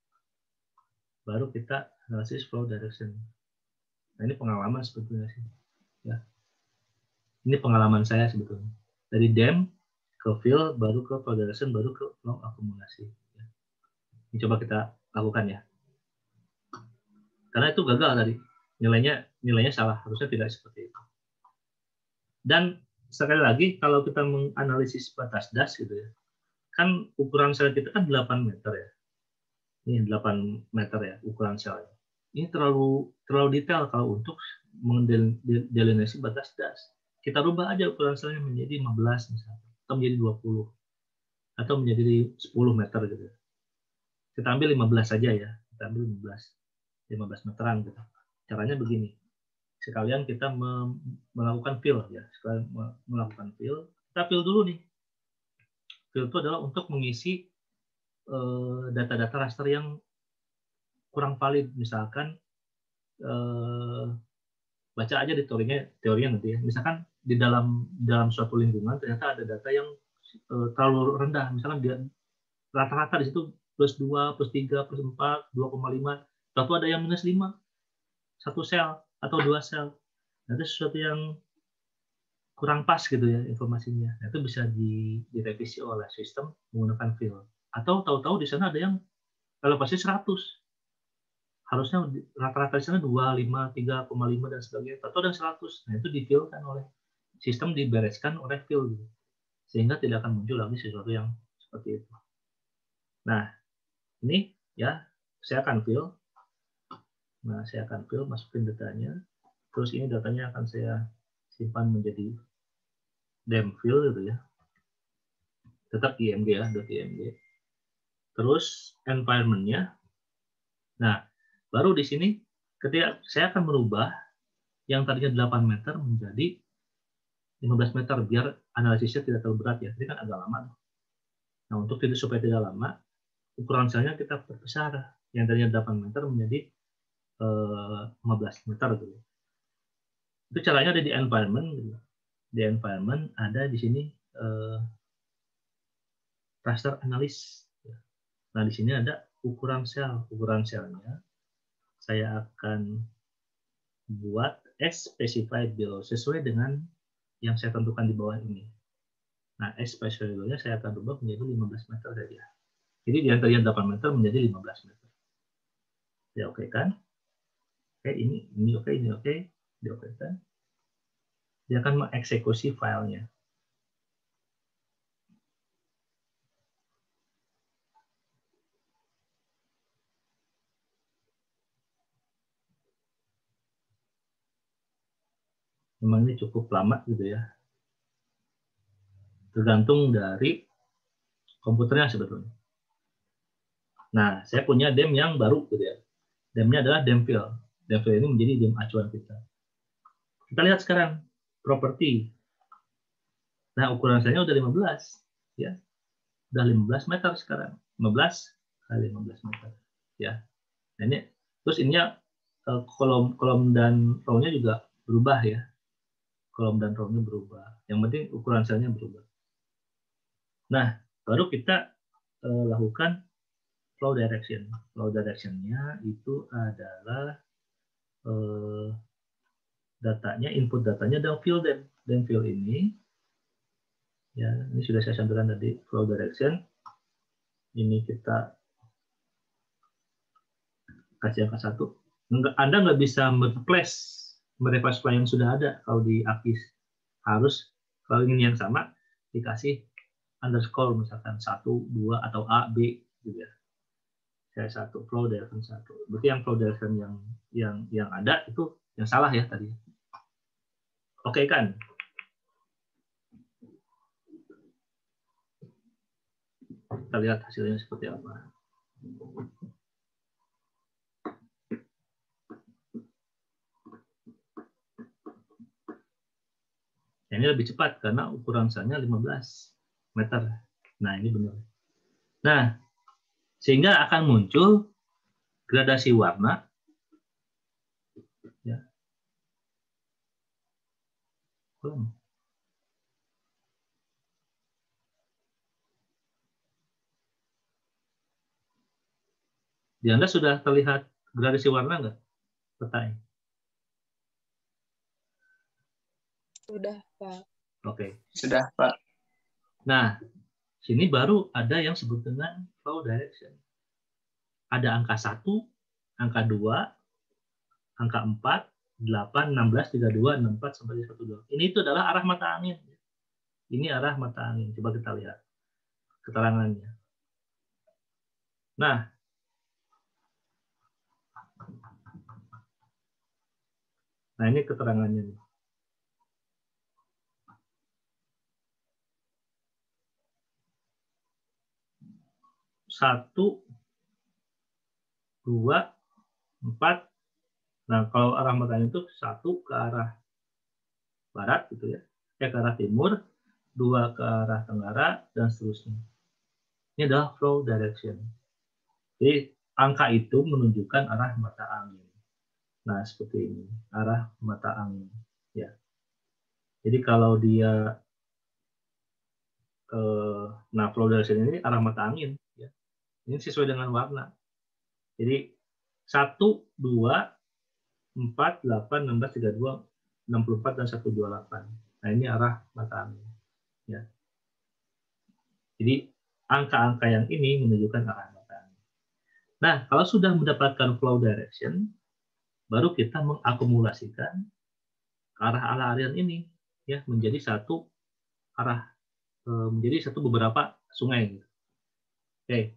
baru kita analisis flow direction. Nah, ini pengalaman sebetulnya sih. Ya. Ini pengalaman saya sebetulnya. Dari dem ke fill, baru ke flow direction, baru ke flow akumulasi. Ya. Ini coba kita lakukan ya. Karena itu gagal tadi. Nilainya nilainya salah. Harusnya tidak seperti itu. Dan sekali lagi, kalau kita menganalisis batas das gitu ya, kan ukuran sel kita kan delapan meter ya. Ini delapan meter ya ukuran selnya. Ini terlalu terlalu detail kalau untuk mendelineasi batas das. Kita rubah aja ukuran selnya menjadi lima belas misalnya, atau menjadi dua puluh, atau menjadi sepuluh meter gitu. Kita ambil lima belas saja ya, kita ambil lima belas, lima belas meteran gitu. Caranya begini, sekalian kita melakukan fill ya, sekalian melakukan fill, kita fill dulu nih. Fill itu adalah untuk mengisi data-data raster yang kurang valid, misalkan eh, baca aja di teorinya, teorinya nanti ya. Misalkan di dalam dalam suatu lingkungan ternyata ada data yang eh, terlalu rendah, misalkan dia rata-rata di situ plus dua, plus tiga, plus empat, dua koma lima, atau ada yang minus lima, satu sel atau dua sel. Nah, itu sesuatu yang kurang pas gitu ya informasinya. Nah, itu bisa direvisi oleh sistem menggunakan fill. Atau tahu-tahu di sana ada yang elevasi seratus. Harusnya rata-rata di sana dua, lima, tiga koma lima dan sebagainya. Atau ada seratus. Nah, itu di-fill kan oleh sistem, dibereskan oleh fill gitu. Sehingga tidak akan muncul lagi sesuatu yang seperti itu. Nah, ini ya saya akan fill. Nah, saya akan fill, masukin datanya. Terus ini datanya akan saya simpan menjadi dem fill gitu ya. Tetap img ya, .img. Terus environment-nya. Nah, baru di sini ketika saya akan merubah yang tadinya delapan meter menjadi lima belas meter biar analisisnya tidak terlalu berat ya. Ini kan agak lama. Nah, untuk tidak supaya tidak lama, ukuran selnya kita perbesar. Yang tadinya delapan meter menjadi eh, lima belas meter gitu. Itu caranya ada di environment gitu. Di environment ada di sini eh, raster analysis. Nah, di sini ada ukuran sel. Ukuran selnya saya akan buat as specified below sesuai dengan yang saya tentukan di bawah ini. Nah, as specified below-nya saya akan rubah menjadi lima belas meter saja. Jadi di antaranya delapan meter menjadi lima belas meter. Ya, oke kan? Oke, ini ini oke, ini oke. Dia oke kan? Dia akan mengeksekusi filenya. Memang ini cukup lama gitu ya. Tergantung dari komputernya sebetulnya. Nah, saya punya dem yang baru gitu ya. Demnya adalah dem fill. Dem fill ini menjadi dem acuan kita. Kita lihat sekarang properti. Nah, ukuran selnya udah lima belas ya. Udah lima belas meter sekarang. lima belas kali lima belas meter ya. Nah, ini terus ininya kolom kolom dan row-nya juga berubah ya. Kolom dan row-nya berubah. Yang penting ukuran selnya berubah. Nah, baru kita uh, lakukan flow direction. Flow direction-nya itu adalah uh, datanya, input datanya dan fill them. Dan fill ini, ya ini sudah saya sampaikan tadi, flow direction. Ini kita kasih angka satu. Anda nggak bisa mereplace, mereplace file yang sudah ada kalau di A P I. Harus kalau ingin yang sama dikasih underscore misalkan satu, dua atau A, B gitu ya. Saya satu flow direction satu. Berarti yang flow direction yang yang yang ada itu yang salah ya tadi. Oke kan? Kita lihat hasilnya seperti apa. Ini lebih cepat karena ukuran selnya lima belas meter. Nah, ini benar. Nah, sehingga akan muncul gradasi warna. Ya. Di Anda sudah terlihat gradasi warna nggak? Petanya. Sudah, Pak. Oke. Sudah, Pak. Nah, sini baru ada yang disebut dengan flow direction. Ada angka satu, angka dua, angka empat, delapan, enam belas, tiga puluh dua, enam puluh empat, sampai satu dua. Ini itu adalah arah mata angin. Ini arah mata angin. Coba kita lihat keterangannya. Nah, nah ini keterangannya. Satu, dua, empat. Nah, kalau arah mata angin itu satu ke arah barat, gitu ya, eh, ke arah timur, dua ke arah tenggara, dan seterusnya. Ini adalah flow direction. Jadi angka itu menunjukkan arah mata angin. Nah, seperti ini, arah mata angin. Ya. Jadi kalau dia, eh, nah flow direction ini arah mata angin. Ya. Ini sesuai dengan warna. Jadi satu, dua, empat, delapan, enam belas, tiga puluh dua, enam puluh empat, dan seratus dua puluh delapan. Nah, ini arah mata angin. Ya. Jadi angka-angka yang ini menunjukkan arah mata angin. Nah, kalau sudah mendapatkan flow direction, baru kita mengakumulasikan arah-arah aliran ini ya menjadi satu arah, menjadi satu beberapa sungai. Oke.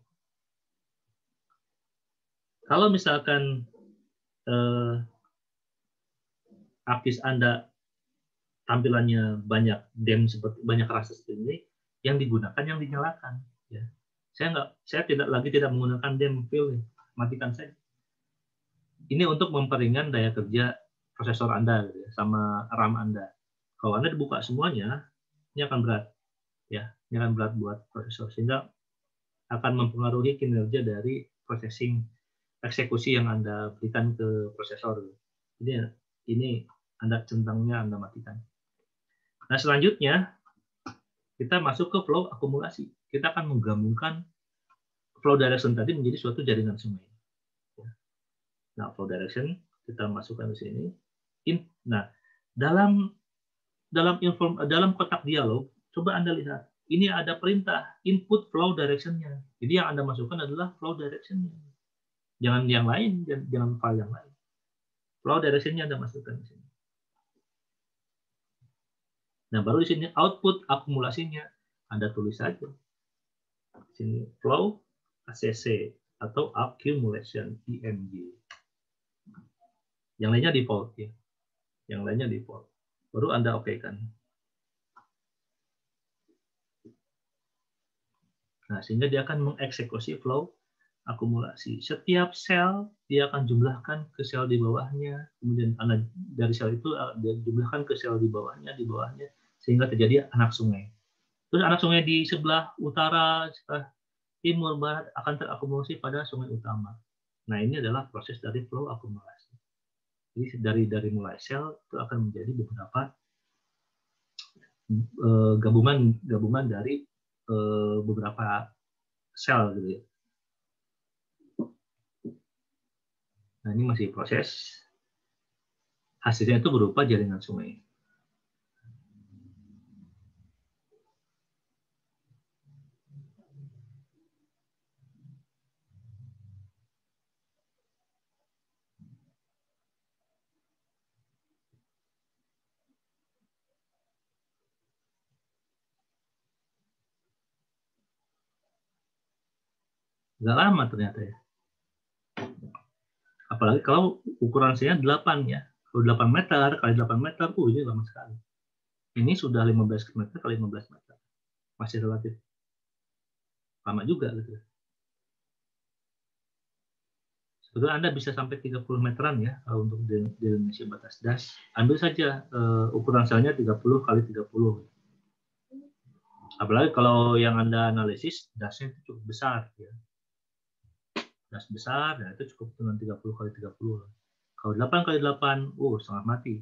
Kalau misalkan eh, A P I Anda tampilannya banyak dam seperti banyak rasa seperti ini, yang digunakan yang dinyalakan. Ya. Saya nggak, saya tidak lagi tidak menggunakan dam fill, matikan saja. Ini untuk memperingan daya kerja prosesor Anda gitu ya, sama RAM Anda. Kalau Anda dibuka semuanya, ini akan berat, ya, ini akan berat buat prosesor sehingga akan mempengaruhi kinerja dari processing eksekusi yang Anda berikan ke prosesor. Jadi ini Anda centangnya Anda matikan. Nah, selanjutnya kita masuk ke flow akumulasi. Kita akan menggabungkan flow direction tadi menjadi suatu jaringan sungai. Nah, flow direction kita masukkan ke sini. Nah, dalam dalam inform dalam kotak dialog, coba Anda lihat. Ini ada perintah input flow direction-nya. Jadi yang Anda masukkan adalah flow direction-nya. Jangan yang lain, jangan file yang lain. Flow direction-nya Anda masukkan di sini. Nah, baru di sini output akumulasinya Anda tulis saja. Di sini flow A C C atau accumulation I M G. Yang lainnya default ya. Yang lainnya default. Baru Anda oke-kan. Nah, sehingga dia akan mengeksekusi flow akumulasi. Setiap sel dia akan jumlahkan ke sel di bawahnya, kemudian Anda dari sel itu dia jumlahkan ke sel di bawahnya, di bawahnya, sehingga terjadi anak sungai. Terus anak sungai di sebelah utara, sebelah timur, barat akan terakumulasi pada sungai utama. Nah, ini adalah proses dari flow akumulasi. Jadi dari dari mulai sel itu akan menjadi beberapa eh, gabungan gabungan dari eh, beberapa sel gitu ya. Nah, ini masih proses. hasilnya itu berupa jaringan sungai. Nggak lama ternyata ya. Apalagi kalau ukuran saya delapan ya. Kalau delapan meter kali delapan meter, uh, ini lama sekali. Ini sudah lima belas meter kali lima belas meter. Masih relatif lama juga gitu. Sebetulnya Anda bisa sampai tiga puluh meteran ya kalau untuk di, di Indonesia batas das. Ambil saja uh, ukuran selnya tiga puluh kali tiga puluh. Apalagi kalau yang Anda analisis dasnya itu cukup besar ya. Das besar, ya itu cukup dengan tiga puluh kali tiga puluh. Kalau delapan kali delapan, uh, setengah mati.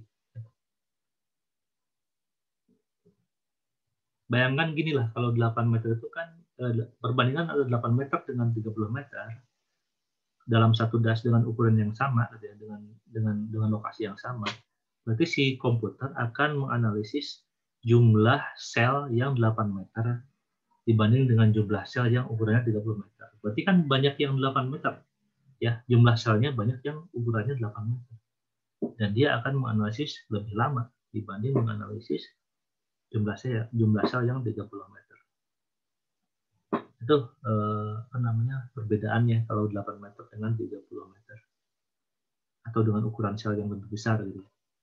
Bayangkan gini lah, kalau delapan meter itu kan, eh, perbandingan ada delapan meter dengan tiga puluh meter, dalam satu das dengan ukuran yang sama, gitu ya, dengan, dengan, dengan lokasi yang sama, berarti si komputer akan menganalisis jumlah sel yang delapan meter dibanding dengan jumlah sel yang ukurannya tiga puluh meter. Berarti kan banyak yang delapan meter. Ya, jumlah selnya banyak yang ukurannya delapan meter. Dan dia akan menganalisis lebih lama dibanding menganalisis jumlah sel jumlah sel yang tiga puluh meter. Itu eh, apa namanya perbedaannya kalau delapan meter dengan tiga puluh meter. Atau dengan ukuran sel yang lebih besar gitu.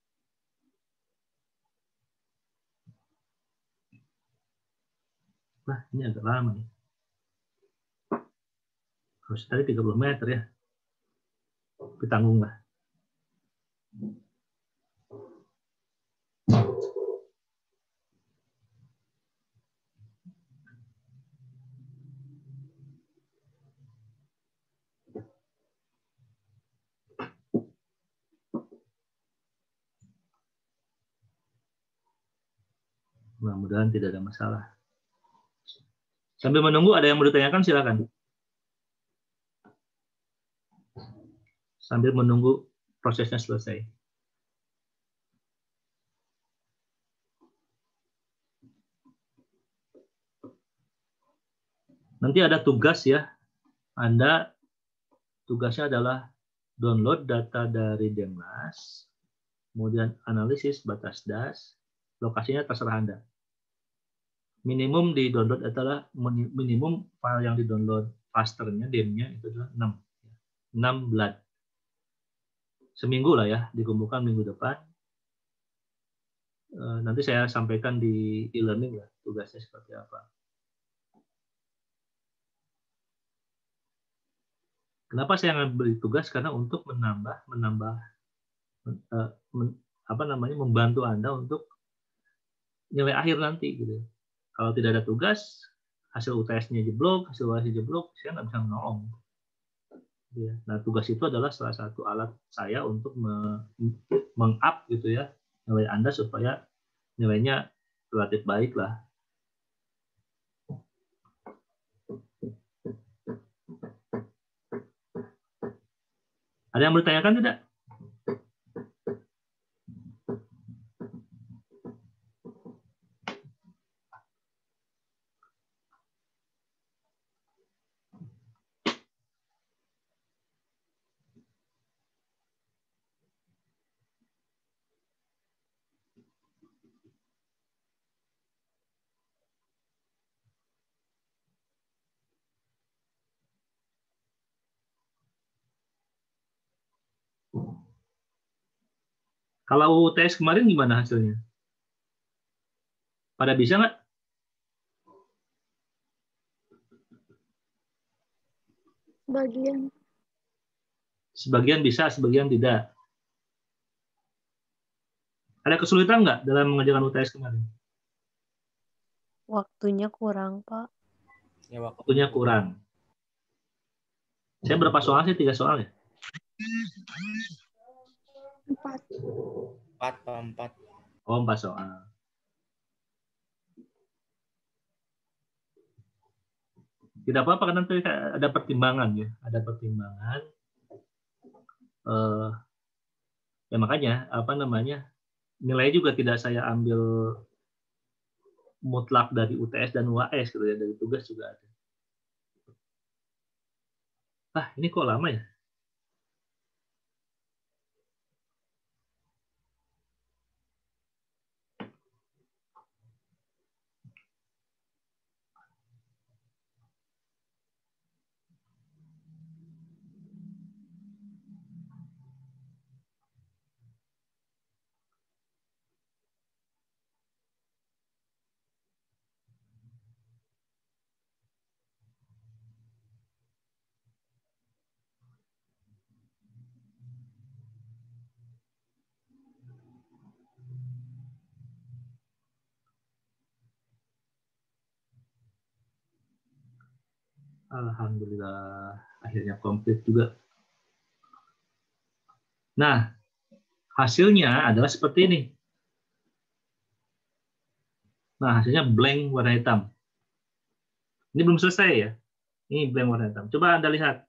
Nah, ini agak lama nih. Harus tadi tiga puluh meter ya. Ditanggung lah. Mudah-mudahan tidak ada masalah. Sambil menunggu, ada yang mau ditanyakan, silakan. Sambil menunggu prosesnya selesai. Nanti ada tugas ya. Anda tugasnya adalah download data dari Demlas, kemudian analisis batas das, lokasinya terserah Anda. Minimum di download adalah minimum file yang di download rasternya, demnya itu adalah enam. enam blood. Seminggu lah ya, dikumpulkan minggu depan. Nanti saya sampaikan di e-learning ya, tugasnya seperti apa. Kenapa saya ngambil tugas? Karena untuk menambah, menambah, men, apa namanya, membantu Anda untuk nilai akhir nanti gitu. Kalau tidak ada tugas, hasil U T S-nya jeblok, hasil U A S-nya jeblok, saya nggak bisa menolong. Nah, tugas itu adalah salah satu alat saya untuk meng-up gitu ya nilai Anda supaya nilainya relatif baik lah. Ada yang bertanyakan tidak? Kalau U T S kemarin gimana hasilnya? Pada bisa nggak? Sebagian. Sebagian bisa, sebagian tidak. Ada kesulitan nggak dalam mengerjakan U T S kemarin? Waktunya kurang, Pak. Ya, waktunya kurang. Saya berapa soal sih? Tiga soal ya? Empat. Empat, Pak, empat. Oh, empat soal. Tidak apa-apa, karena nanti ada pertimbangan ya. Ada pertimbangan. Eh, Ya makanya apa namanya nilai juga tidak saya ambil mutlak dari U T S dan U A S gitu ya, dari tugas juga ada. Ah, ini kok lama ya? Alhamdulillah, akhirnya komplit juga. Nah, hasilnya adalah seperti ini. Nah, hasilnya blank warna hitam. Ini belum selesai ya. Ini blank warna hitam. Coba Anda lihat.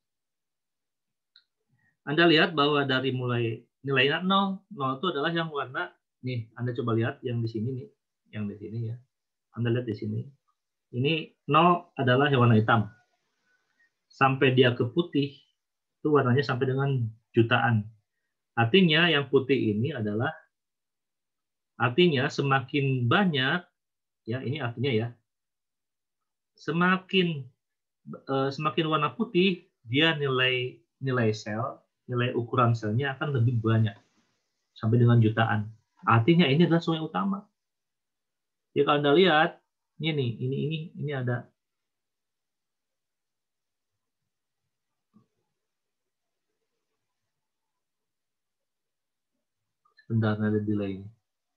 Anda lihat bahwa dari mulai nilainya nol, nol itu adalah yang warna, nih, Anda coba lihat yang di sini nih, yang di sini ya. Anda lihat di sini. Ini nol adalah yang warna hitam. Sampai dia ke putih, itu warnanya sampai dengan jutaan. Artinya yang putih ini adalah, artinya semakin banyak, ya ini artinya ya, semakin eh, semakin warna putih, dia nilai nilai sel, nilai ukuran selnya akan lebih banyak, sampai dengan jutaan. Artinya ini adalah sungai utama. Ya kalau Anda lihat, ini nih, ini ini ini ada sebentar ada delay ini.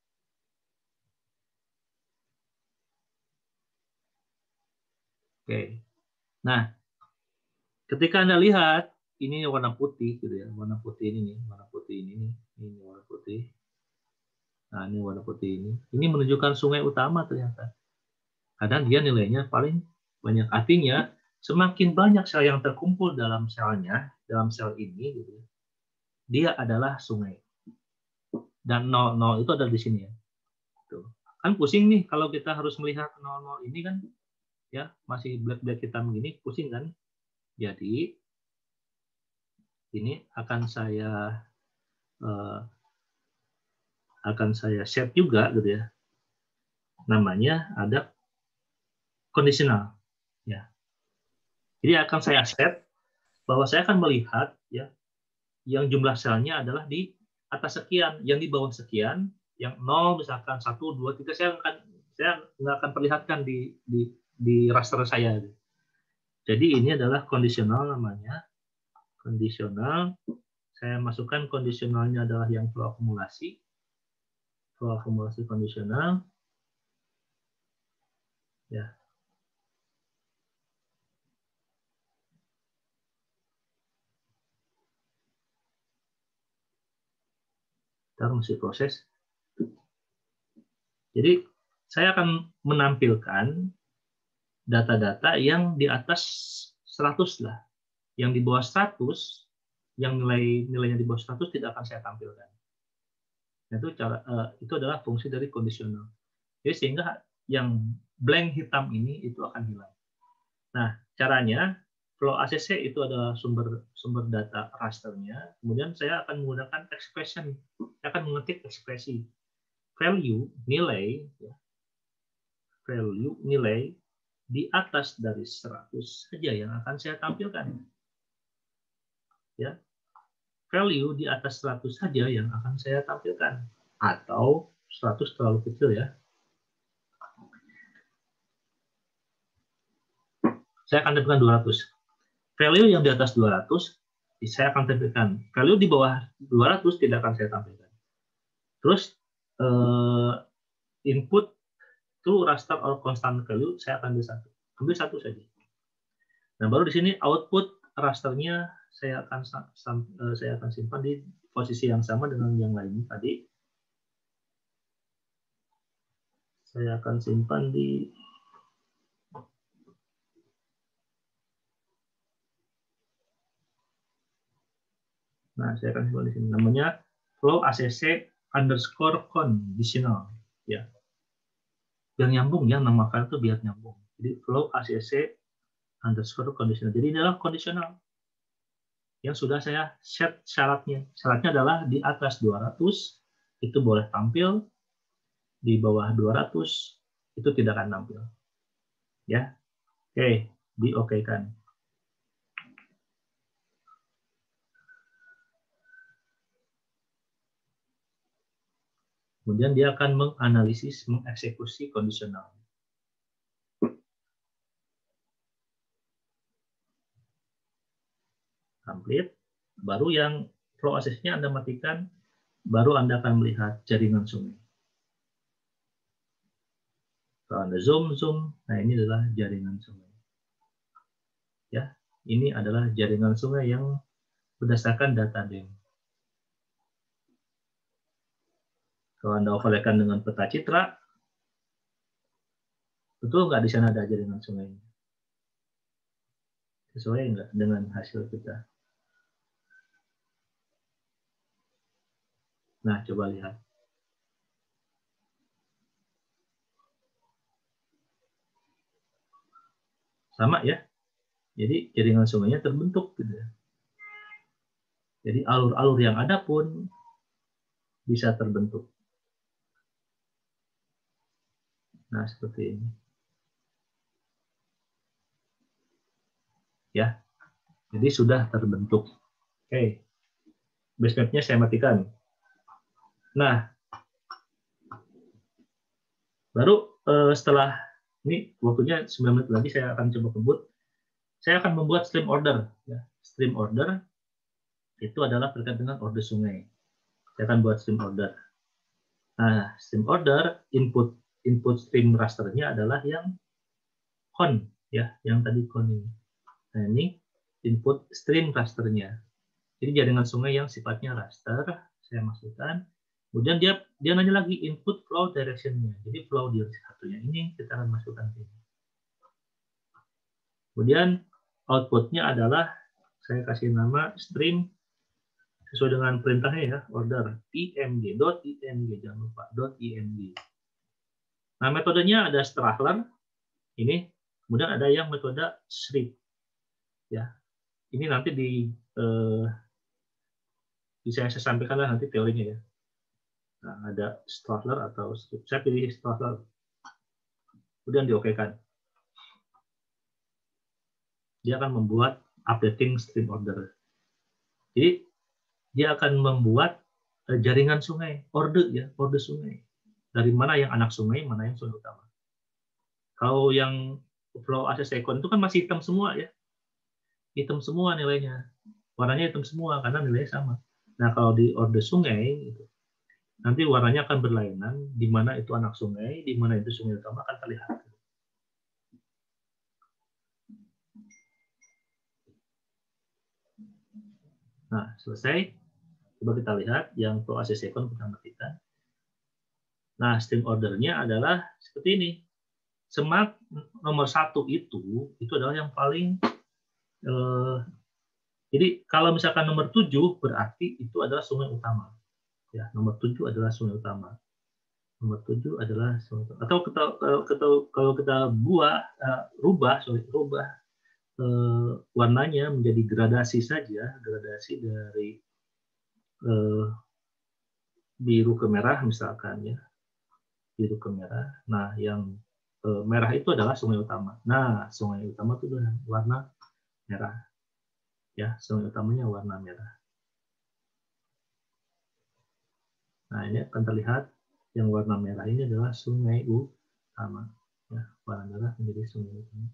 Oke. Nah, ketika Anda lihat ini warna putih gitu ya, warna putih ini nih, warna putih ini nih, ini warna putih. Nah, ini warna putih ini. Ini menunjukkan sungai utama ternyata. Kadang dia nilainya paling banyak. Artinya semakin banyak sel yang terkumpul dalam selnya, dalam sel ini gitu ya, dia adalah sungai. Dan nol nol itu ada di sini ya. Tuh. Kan pusing nih kalau kita harus melihat nol nol ini kan ya masih black-black hitam gini, pusing kan? Jadi ini akan saya uh, akan saya set juga gitu ya. Namanya ada conditional ya. Jadi akan saya set bahwa saya akan melihat ya yang jumlah selnya adalah di atas sekian, yang di bawah sekian, yang nol misalkan satu, dua, tiga, saya akan saya nggak akan perlihatkan di di di raster saya. Jadi ini adalah kondisional namanya. Kondisional. Saya masukkan kondisionalnya adalah yang flow akumulasi. Flow akumulasi kondisional. Ya. Kita masih proses. Jadi saya akan menampilkan data-data yang di atas seratus lah. Yang di bawah seratus, yang nilai nilainya di bawah seratus tidak akan saya tampilkan. Itu cara uh, itu adalah fungsi dari kondisional. Jadi sehingga yang blank hitam ini itu akan hilang. Nah, caranya flow A C C itu adalah sumber sumber data rasternya. Kemudian saya akan menggunakan expression. Saya akan mengetik ekspresi value nilai ya, value nilai di atas dari seratus saja yang akan saya tampilkan. Ya. Value di atas seratus saja yang akan saya tampilkan. Atau seratus terlalu kecil ya. Saya akan tampilkan dua ratus. Value yang di atas dua ratus, saya akan tampilkan. Value di bawah dua ratus tidak akan saya tampilkan. Terus, uh, input to raster or constant value, saya akan ambil satu. Ambil satu saja. Nah, baru di sini output rasternya saya akan saya akan simpan di posisi yang sama dengan yang lain tadi. Saya akan simpan di Nah, saya akan simpan di sini. Namanya flow A C C underscore conditional, ya. Biar nyambung ya, nama file itu biar nyambung. Jadi flow A C C underscore conditional. Jadi ini adalah kondisional yang sudah saya set syaratnya. Syaratnya adalah di atas dua ratus itu boleh tampil, di bawah dua ratus itu tidak akan tampil. Ya, oke, di-oke-kan. Kemudian dia akan menganalisis, mengeksekusi kondisional. Complete. Baru yang flow A C C-nya Anda matikan, baru Anda akan melihat jaringan sungai. Kalau Anda zoom, zoom, nah ini adalah jaringan sungai. Ya, ini adalah jaringan sungai yang berdasarkan data D E M. Kalau Anda overlaykan dengan peta citra, betul nggak di sana ada jaringan sungainya? Sesuai nggak dengan hasil kita? Nah, coba lihat. Sama ya. Jadi jaringan sungainya terbentuk gitu ya. Jadi alur-alur yang ada pun bisa terbentuk. Nah, seperti ini. Ya. Jadi sudah terbentuk. Oke. Base map-nya saya matikan. Nah, baru eh, setelah ini waktunya sembilan menit lagi saya akan coba kebut. Saya akan membuat stream order. Ya. Stream order itu adalah terkait dengan order sungai. Saya akan buat stream order. Nah, stream order input input stream rasternya adalah yang con, ya, yang tadi con ini. Nah, ini input stream rasternya. Jadi jaringan sungai yang sifatnya raster saya masukkan. Kemudian dia dia nanya lagi input flow direction-nya. Jadi flow direction satunya ini kita akan masukkan ini. Kemudian output-nya adalah saya kasih nama stream sesuai dengan perintahnya ya, order img dot img, jangan lupa dot img. Nah, metodenya ada Strahler ini, kemudian ada yang metode strip ya. Ini nanti di eh, bisa saya sampaikan lah nanti teorinya ya. Nah, ada Strahler atau strip. Saya pilih Strahler. Kemudian diokekan. Dia akan membuat updating stream order. Jadi dia akan membuat uh, jaringan sungai, order ya, order sungai. Dari mana yang anak sungai, mana yang sungai utama. Kalau yang flow A C C con itu kan masih hitam semua ya. Hitam semua nilainya. Warnanya hitam semua karena nilainya sama. Nah, kalau di order sungai gitu, nanti warnanya akan berlainan, di mana itu anak sungai, di mana itu sungai utama akan terlihat. Nah, selesai. Coba kita lihat yang flow A C C con kita matikan. Nah, stream ordernya adalah seperti ini. Smart nomor satu itu, itu adalah yang paling, eh, jadi kalau misalkan nomor tujuh berarti itu adalah sungai utama. Ya, nomor tujuh adalah sungai utama. Nomor tujuh adalah sungai utama. Atau kita, kalau kita, kalau kita buat, uh, rubah, sorry, rubah uh, warnanya menjadi gradasi saja, gradasi dari uh, biru ke merah misalkan ya, biru ke merah. Nah, yang uh, merah itu adalah sungai utama. Nah, sungai utama itu adalah warna merah. Ya, sungai utamanya warna merah. Nah, ini akan terlihat yang warna merah ini adalah sungai utama. Ya, warna merah menjadi sungai utama.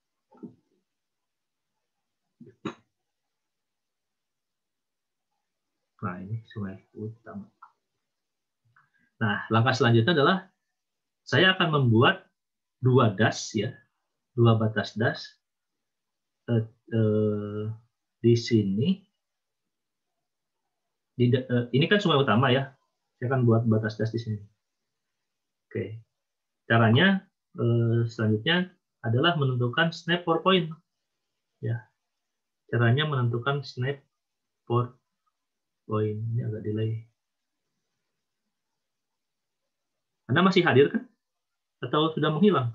Nah, ini sungai utama. Nah, langkah selanjutnya adalah saya akan membuat dua das ya, dua batas das eh, eh, di sini. Di, eh, ini kan sungai utama ya. Saya akan buat batas das di sini. Oke. Caranya eh, selanjutnya adalah menentukan snap for point. Ya. Caranya menentukan snap for point. Ini agak delay. Anda masih hadir kan? Atau sudah menghilang?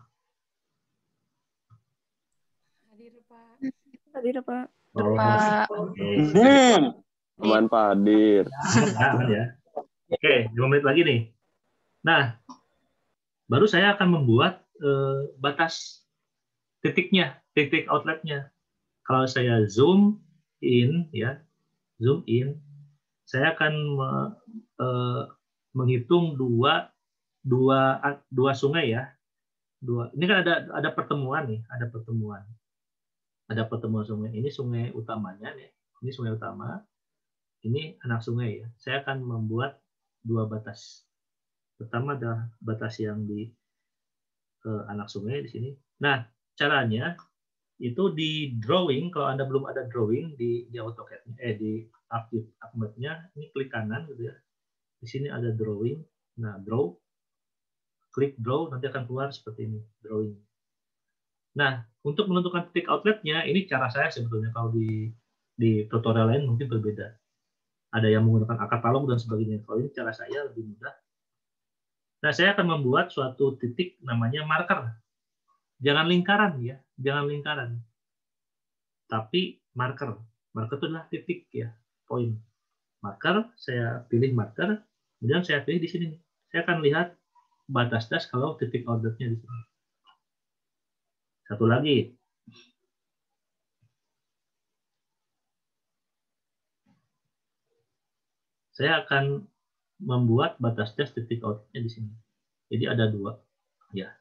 Hadir, Pak. Hadir, Pak. Oh, Pak. oke. Hmm, aman Pak hadir. Aman ya. Oke, lima menit lagi nih. Nah, baru saya akan membuat eh, batas titiknya, titik outletnya. Kalau saya zoom in, ya, zoom in, saya akan me, eh, menghitung dua, dua, dua sungai ya. Dua. Ini kan ada ada pertemuan nih, ada pertemuan. Ada pertemuan sungai. Ini sungai utamanya nih. Ini sungai utama. Ini anak sungai ya. Saya akan membuat dua batas. Pertama adalah batas yang di eh, anak sungai di sini. Nah, caranya itu di drawing. Kalau Anda belum ada drawing di di AutoCAD, eh di Acrobat-nya, ini klik kanan gitu ya. Di sini ada drawing. Nah, draw. Klik draw, nanti akan keluar seperti ini, drawing. Nah, untuk menentukan titik outletnya, ini cara saya sebetulnya. Kalau di di tutorial lain mungkin berbeda. Ada yang menggunakan katalog dan sebagainya. Kalau ini cara saya lebih mudah. Nah, saya akan membuat suatu titik namanya marker. Jangan lingkaran ya, jangan lingkaran. Tapi marker. Marker itu adalah titik ya, poin. Marker, saya pilih marker, kemudian saya pilih di sini. Saya akan lihat batas das kalau titik outletnya di sini. Satu lagi. Saya akan membuat batas das titik outletnya di sini. Jadi ada dua. Ya.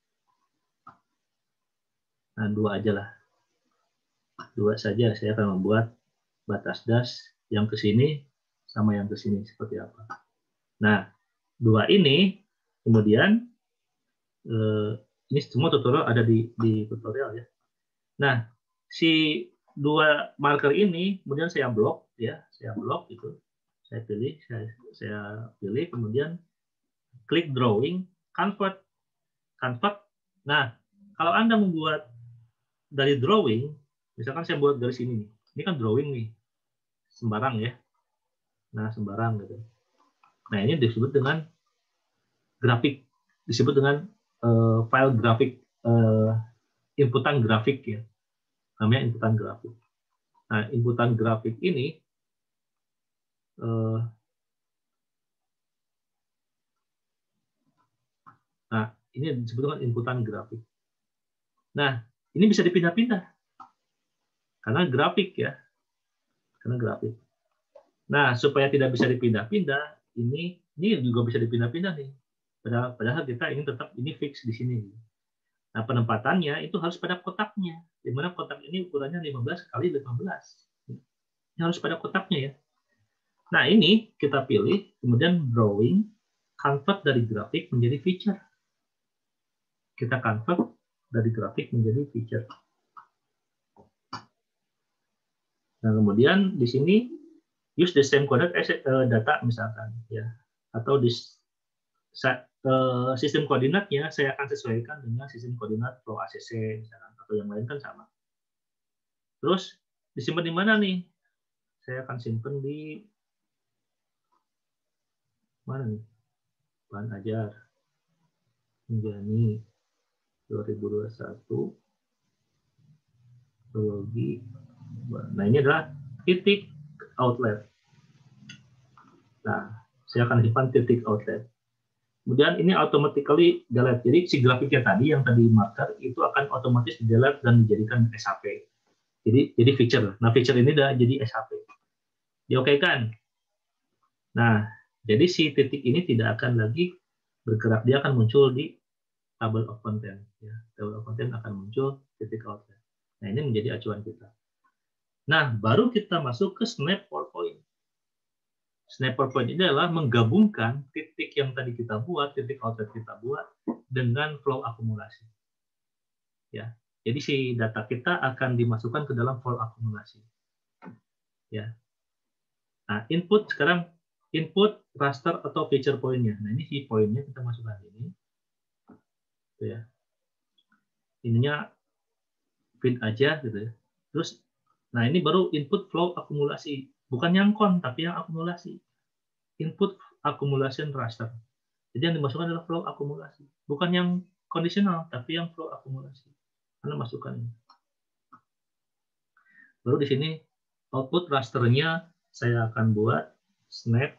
Nah, dua aja lah. Dua saja saya akan membuat batas das yang ke sini sama yang ke sini seperti apa. Nah, dua ini kemudian eh, ini semua tutorial ada di di tutorial ya. Nah, si dua marker ini kemudian saya blok ya, saya blok itu. Saya pilih, saya, saya pilih kemudian klik drawing, convert, convert. Nah, kalau Anda membuat dari drawing, misalkan saya buat dari sini nih. Ini kan drawing nih. Sembarang ya. Nah, sembarang gitu. Nah, ini disebut dengan grafik. Disebut dengan uh, file grafik, uh, inputan grafik ya. Namanya inputan grafik. Nah, inputan grafik ini uh, nah, ini disebut dengan inputan grafik. Nah, ini bisa dipindah-pindah. Karena grafik ya. Karena grafik. Nah, supaya tidak bisa dipindah-pindah, ini ini juga bisa dipindah-pindah nih. Padahal, padahal kita ingin tetap ini fix di sini. Nah, penempatannya itu harus pada kotaknya. Di mana kotak ini ukurannya lima belas kali lima belas. Ini harus pada kotaknya ya. Nah, ini kita pilih, kemudian drawing, convert dari grafik menjadi feature. Kita convert dari grafik menjadi feature. Nah, kemudian di sini use the same coordinate as data misalkan ya, atau di sistem koordinatnya saya akan sesuaikan dengan sistem koordinat Flow A C C misalkan, atau yang lain kan sama. Terus disimpan di mana nih? Saya akan simpan di mana nih? Bahan ajar Menjani dua ribu dua puluh satu biologi. Nah, ini adalah titik outlet. Nah, saya akan simpan titik outlet. Kemudian ini automatically delete. Jadi si grafiknya tadi yang tadi marker itu akan otomatis di delete dan dijadikan S H P. Jadi jadi feature. Nah, feature ini udah jadi S H P. Diokekan. Nah, jadi si titik ini tidak akan lagi bergerak. Dia akan muncul di table of content. Ya, table of content akan muncul titik outlet. Nah, ini menjadi acuan kita. Nah, baru kita masuk ke snap PowerPoint. Snap PowerPoint ini adalah menggabungkan titik yang tadi kita buat, titik outlet kita buat, dengan flow akumulasi. Ya, jadi si data kita akan dimasukkan ke dalam flow akumulasi. Ya. Nah, input sekarang input raster atau feature point-nya. Nah, ini si poinnya kita masukkan ini. Gitu ya. Ininya fit aja gitu ya. Terus, nah ini baru input flow akumulasi. Bukan yang kon, tapi yang akumulasi. Input accumulation raster. Jadi yang dimasukkan adalah flow akumulasi. Bukan yang kondisional, tapi yang flow akumulasi. Anda masukkan ini. Baru di sini output rasternya saya akan buat snap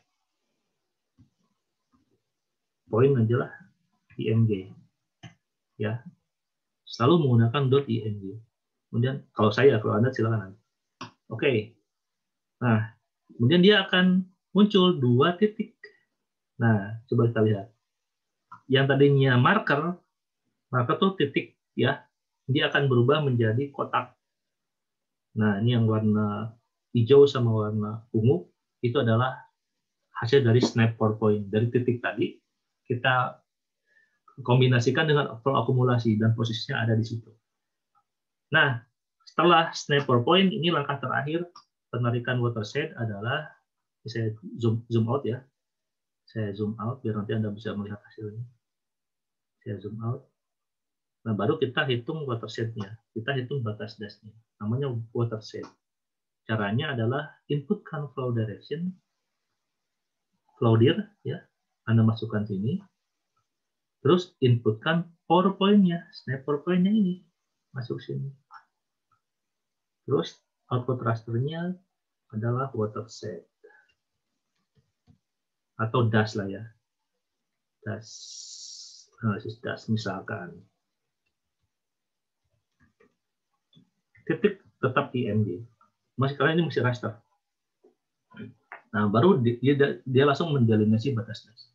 point aja lah img. Ya. Selalu menggunakan .img. Kemudian kalau saya, kalau Anda silakan. Oke. Okay. Nah, kemudian dia akan muncul dua titik. Nah, coba kita lihat. Yang tadinya marker, marker tuh titik ya. Dia akan berubah menjadi kotak. Nah, ini yang warna hijau sama warna ungu itu adalah hasil dari snap point. Dari titik tadi kita kombinasikan dengan flow akumulasi dan posisinya ada di situ. Nah, setelah snap point ini langkah terakhir penarikan watershed adalah, saya zoom zoom out ya. Saya zoom out biar nanti Anda bisa melihat hasilnya. Saya zoom out. Nah, baru kita hitung watershed-nya. Kita hitung batas dasnya. Namanya watershed. Caranya adalah input kan flow direction, flow dir, ya. Anda masukkan sini. Terus inputkan power point-nya, snap power point-nya ini. Masuk sini. Terus output rasternya adalah watershed. Atau das lah ya. Das. Analisis das misalkan. Titik tetap I M G. Masih karena ini masih raster. Nah, baru dia, dia langsung mendelinasi batas das.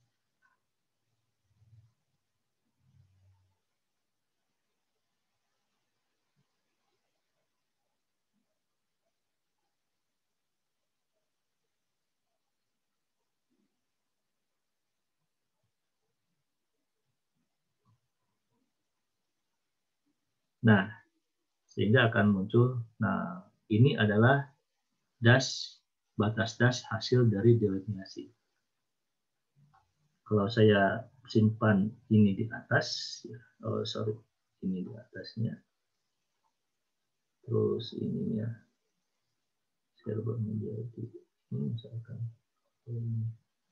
Nah, sehingga akan muncul, nah ini adalah das, batas das hasil dari delineasi. Kalau saya simpan ini di atas, oh sorry, ini di atasnya, terus ininya, saya ubah menjadi ini misalkan. Ini.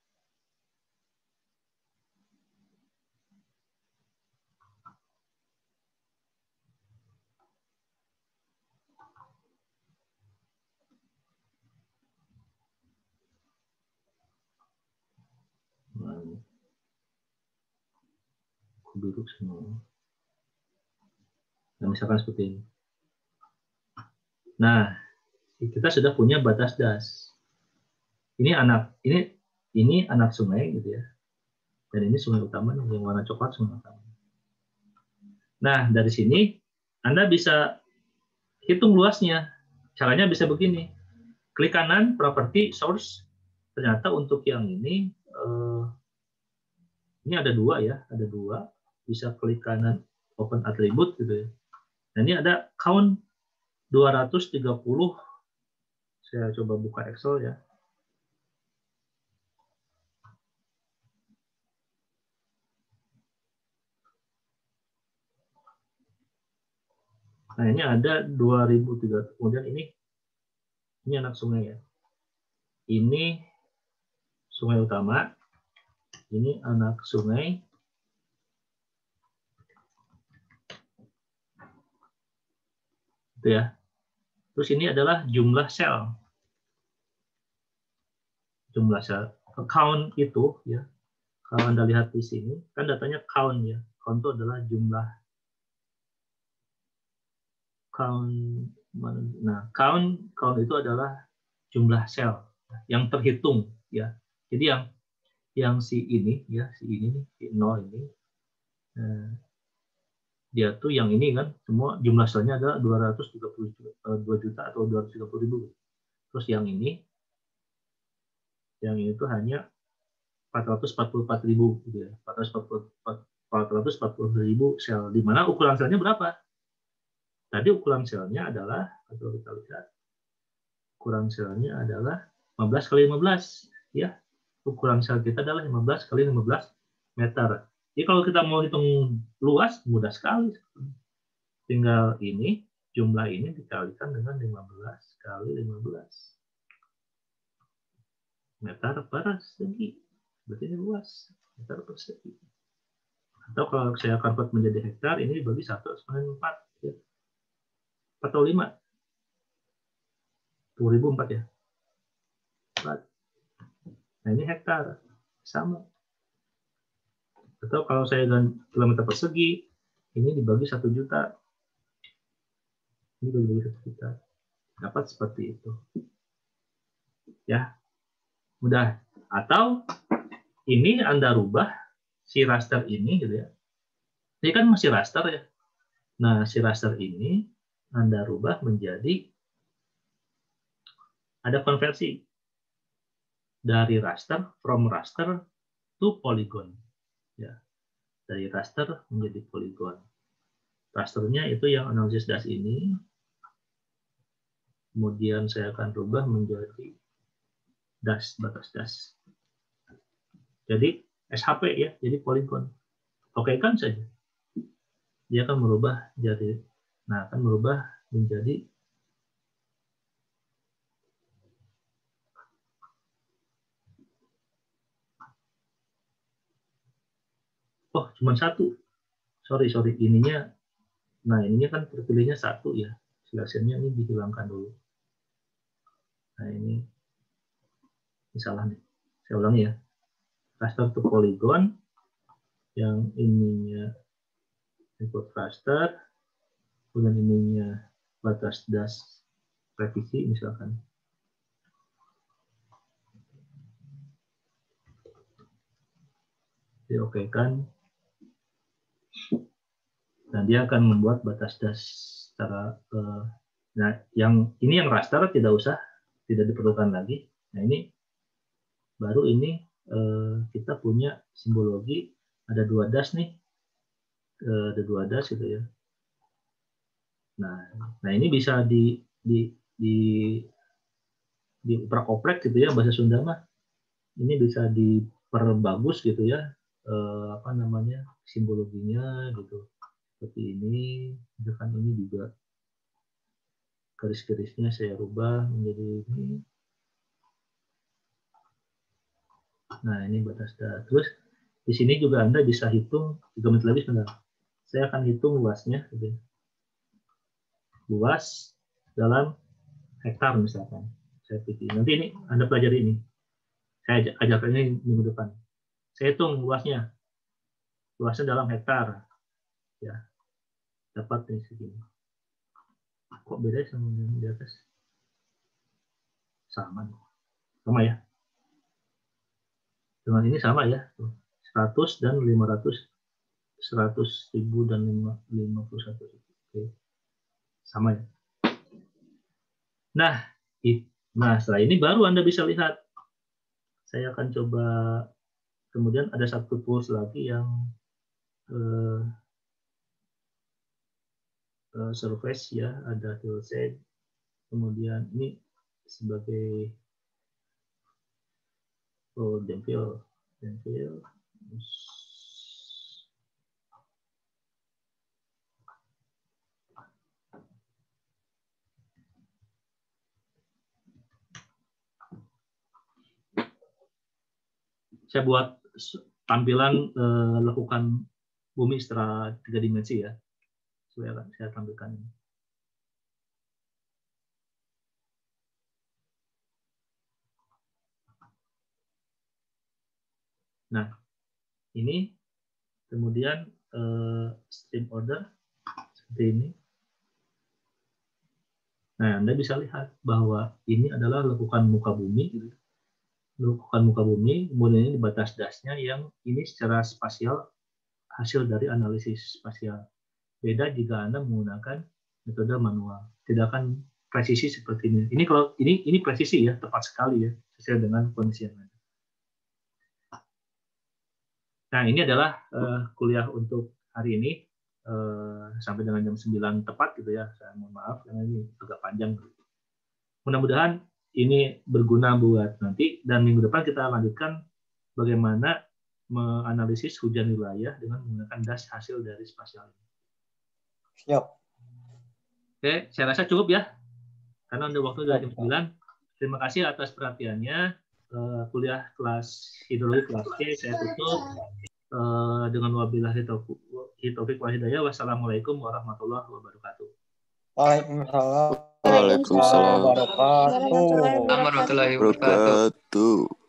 Duduk semua. Nah, misalkan seperti ini. Nah, kita sudah punya batas das. Ini anak, ini ini anak sungai gitu ya. Dan ini sungai utama yang warna coklat sungai utama. Nah, dari sini Anda bisa hitung luasnya. Caranya bisa begini. Klik kanan property source. Ternyata untuk yang ini eh, ini ada dua ya, ada dua. Bisa klik kanan open attribute gitu ya. Nah, ini ada count dua ratus tiga puluh. Saya coba buka Excel ya. Nah, ini ada dua ribu tiga ratus. Kemudian ini ini anak sungai ya. Ini sungai utama. Ini anak sungai. Itu ya. Terus ini adalah jumlah sel. Jumlah sel. Count itu ya. Kalau Anda lihat di sini, kan datanya count ya. Count itu adalah jumlah. Count, nah count, count itu adalah jumlah sel yang terhitung ya. Jadi yang yang si ini ya, si ini nih, si nol ini. Nah, dia tuh yang ini kan semua jumlah selnya adalah dua ratus tiga puluh dua juta atau dua ratus tiga puluh ribu. Terus yang ini yang ini tuh hanya empat ratus empat puluh empat ribu gitu ya. empat ratus empat puluh ribu sel. Di mana ukuran selnya berapa? Tadi ukuran selnya adalah, atau kita lihat, ukuran selnya adalah lima belas kali lima belas ya. Ukuran sel kita adalah lima belas kali lima belas meter. Jadi kalau kita mau hitung luas, mudah sekali. Tinggal ini, jumlah ini dikalikan dengan lima belas kali lima belas meter per segi. Berarti ini luas. Hektar persegi. Atau kalau saya convert menjadi hektar, ini dibagi satu eksponen empat. Ya. empat atau lima. sepuluh ribu empat ya. empat. Nah ini hektar. Sama. Atau kalau saya dengan kilometer persegi, ini dibagi satu juta. Ini dibagi satu juta. Dapat seperti itu. Ya. Mudah. Atau ini Anda rubah si raster ini gitu ya. Ini kan masih raster ya. Nah, si raster ini Anda rubah menjadi ada konversi dari raster, from raster to polygon. Ya. Dari raster menjadi polygon. Rasternya itu yang analisis das ini. Kemudian saya akan rubah menjadi das, batas das. Jadi S H P ya, jadi polygon. Oke kan saja. Dia akan merubah jadi, nah akan merubah menjadi oh cuma satu. Sorry sorry ininya, nah ininya kan terpilihnya satu ya. Seleksinya ini dihilangkan dulu. Nah ini, ini salah nih. Saya ulangi ya. Raster to polygon, yang ininya input raster, kemudian ininya batas das revisi misalkan. Di oke kan. Nah dia akan membuat batas das secara eh, nah yang ini yang raster tidak usah, tidak diperlukan lagi. Nah ini baru ini eh, kita punya simbologi ada dua das nih, eh, ada dua das gitu ya. Nah, nah ini bisa di di di dioprak-oprek gitu ya bahasa Sunda mah. Ini bisa diperbagus gitu ya, eh, apa namanya simbologinya gitu. Seperti ini, misalkan ini juga garis-garisnya saya rubah menjadi ini. Nah ini batas das. Terus di sini juga Anda bisa hitung tiga menit lagi sebentar. Saya akan hitung luasnya, gitu. Luas dalam hektar misalkan. Saya pikir nanti ini Anda pelajari ini. Saya ajarkan ini minggu depan. Saya hitung luasnya, luasnya dalam hektar, ya dapat nih segini. Kok beda sama yang di atas? Sama, sama ya. Dengan ini sama ya, seratus dan lima ratus, seratus ribu dan lima puluh satu ribu. Oke. Sama ya. Nah, nah setelah ini baru Anda bisa lihat. Saya akan coba, kemudian ada satu tools lagi yang eh, eh, surface ya, ada hillside. Kemudian ini sebagai oh, Denville, Denville. Saya buat tampilan eh, lekukan bumi secara tiga dimensi ya. Saya, saya tampilkan ini. Nah, ini kemudian eh, stream order seperti ini. Nah, Anda bisa lihat bahwa ini adalah lekukan muka bumi, gitu. Lekukan muka bumi, kemudian ini batas dasnya yang ini secara spasial hasil dari analisis spasial. Beda jika Anda menggunakan metode manual, tidak akan presisi seperti ini. Ini kalau ini ini presisi ya, tepat sekali ya, sesuai dengan kondisi yang ada. Nah, ini adalah uh, kuliah untuk hari ini uh, sampai dengan jam sembilan tepat gitu ya. Saya mohon maaf karena ini agak panjang. Mudah-mudahan ini berguna buat nanti, dan minggu depan kita lanjutkan bagaimana menganalisis hujan wilayah dengan menggunakan das hasil dari spasial ini. Siap. Oke, saya rasa cukup ya. Karena udah waktu dari jam sembilan. Terima kasih atas perhatiannya. uh, kuliah kelas hidrologi kelas C saya tutup uh, dengan wabillahi taufiq wal hidayah. Wassalamualaikum warahmatullahi wabarakatuh. Waalaikumsalam Waalaikumsalam warahmatullahi wabarakatuh. Warahmatullahi wabarakatuh. wabarakatuh.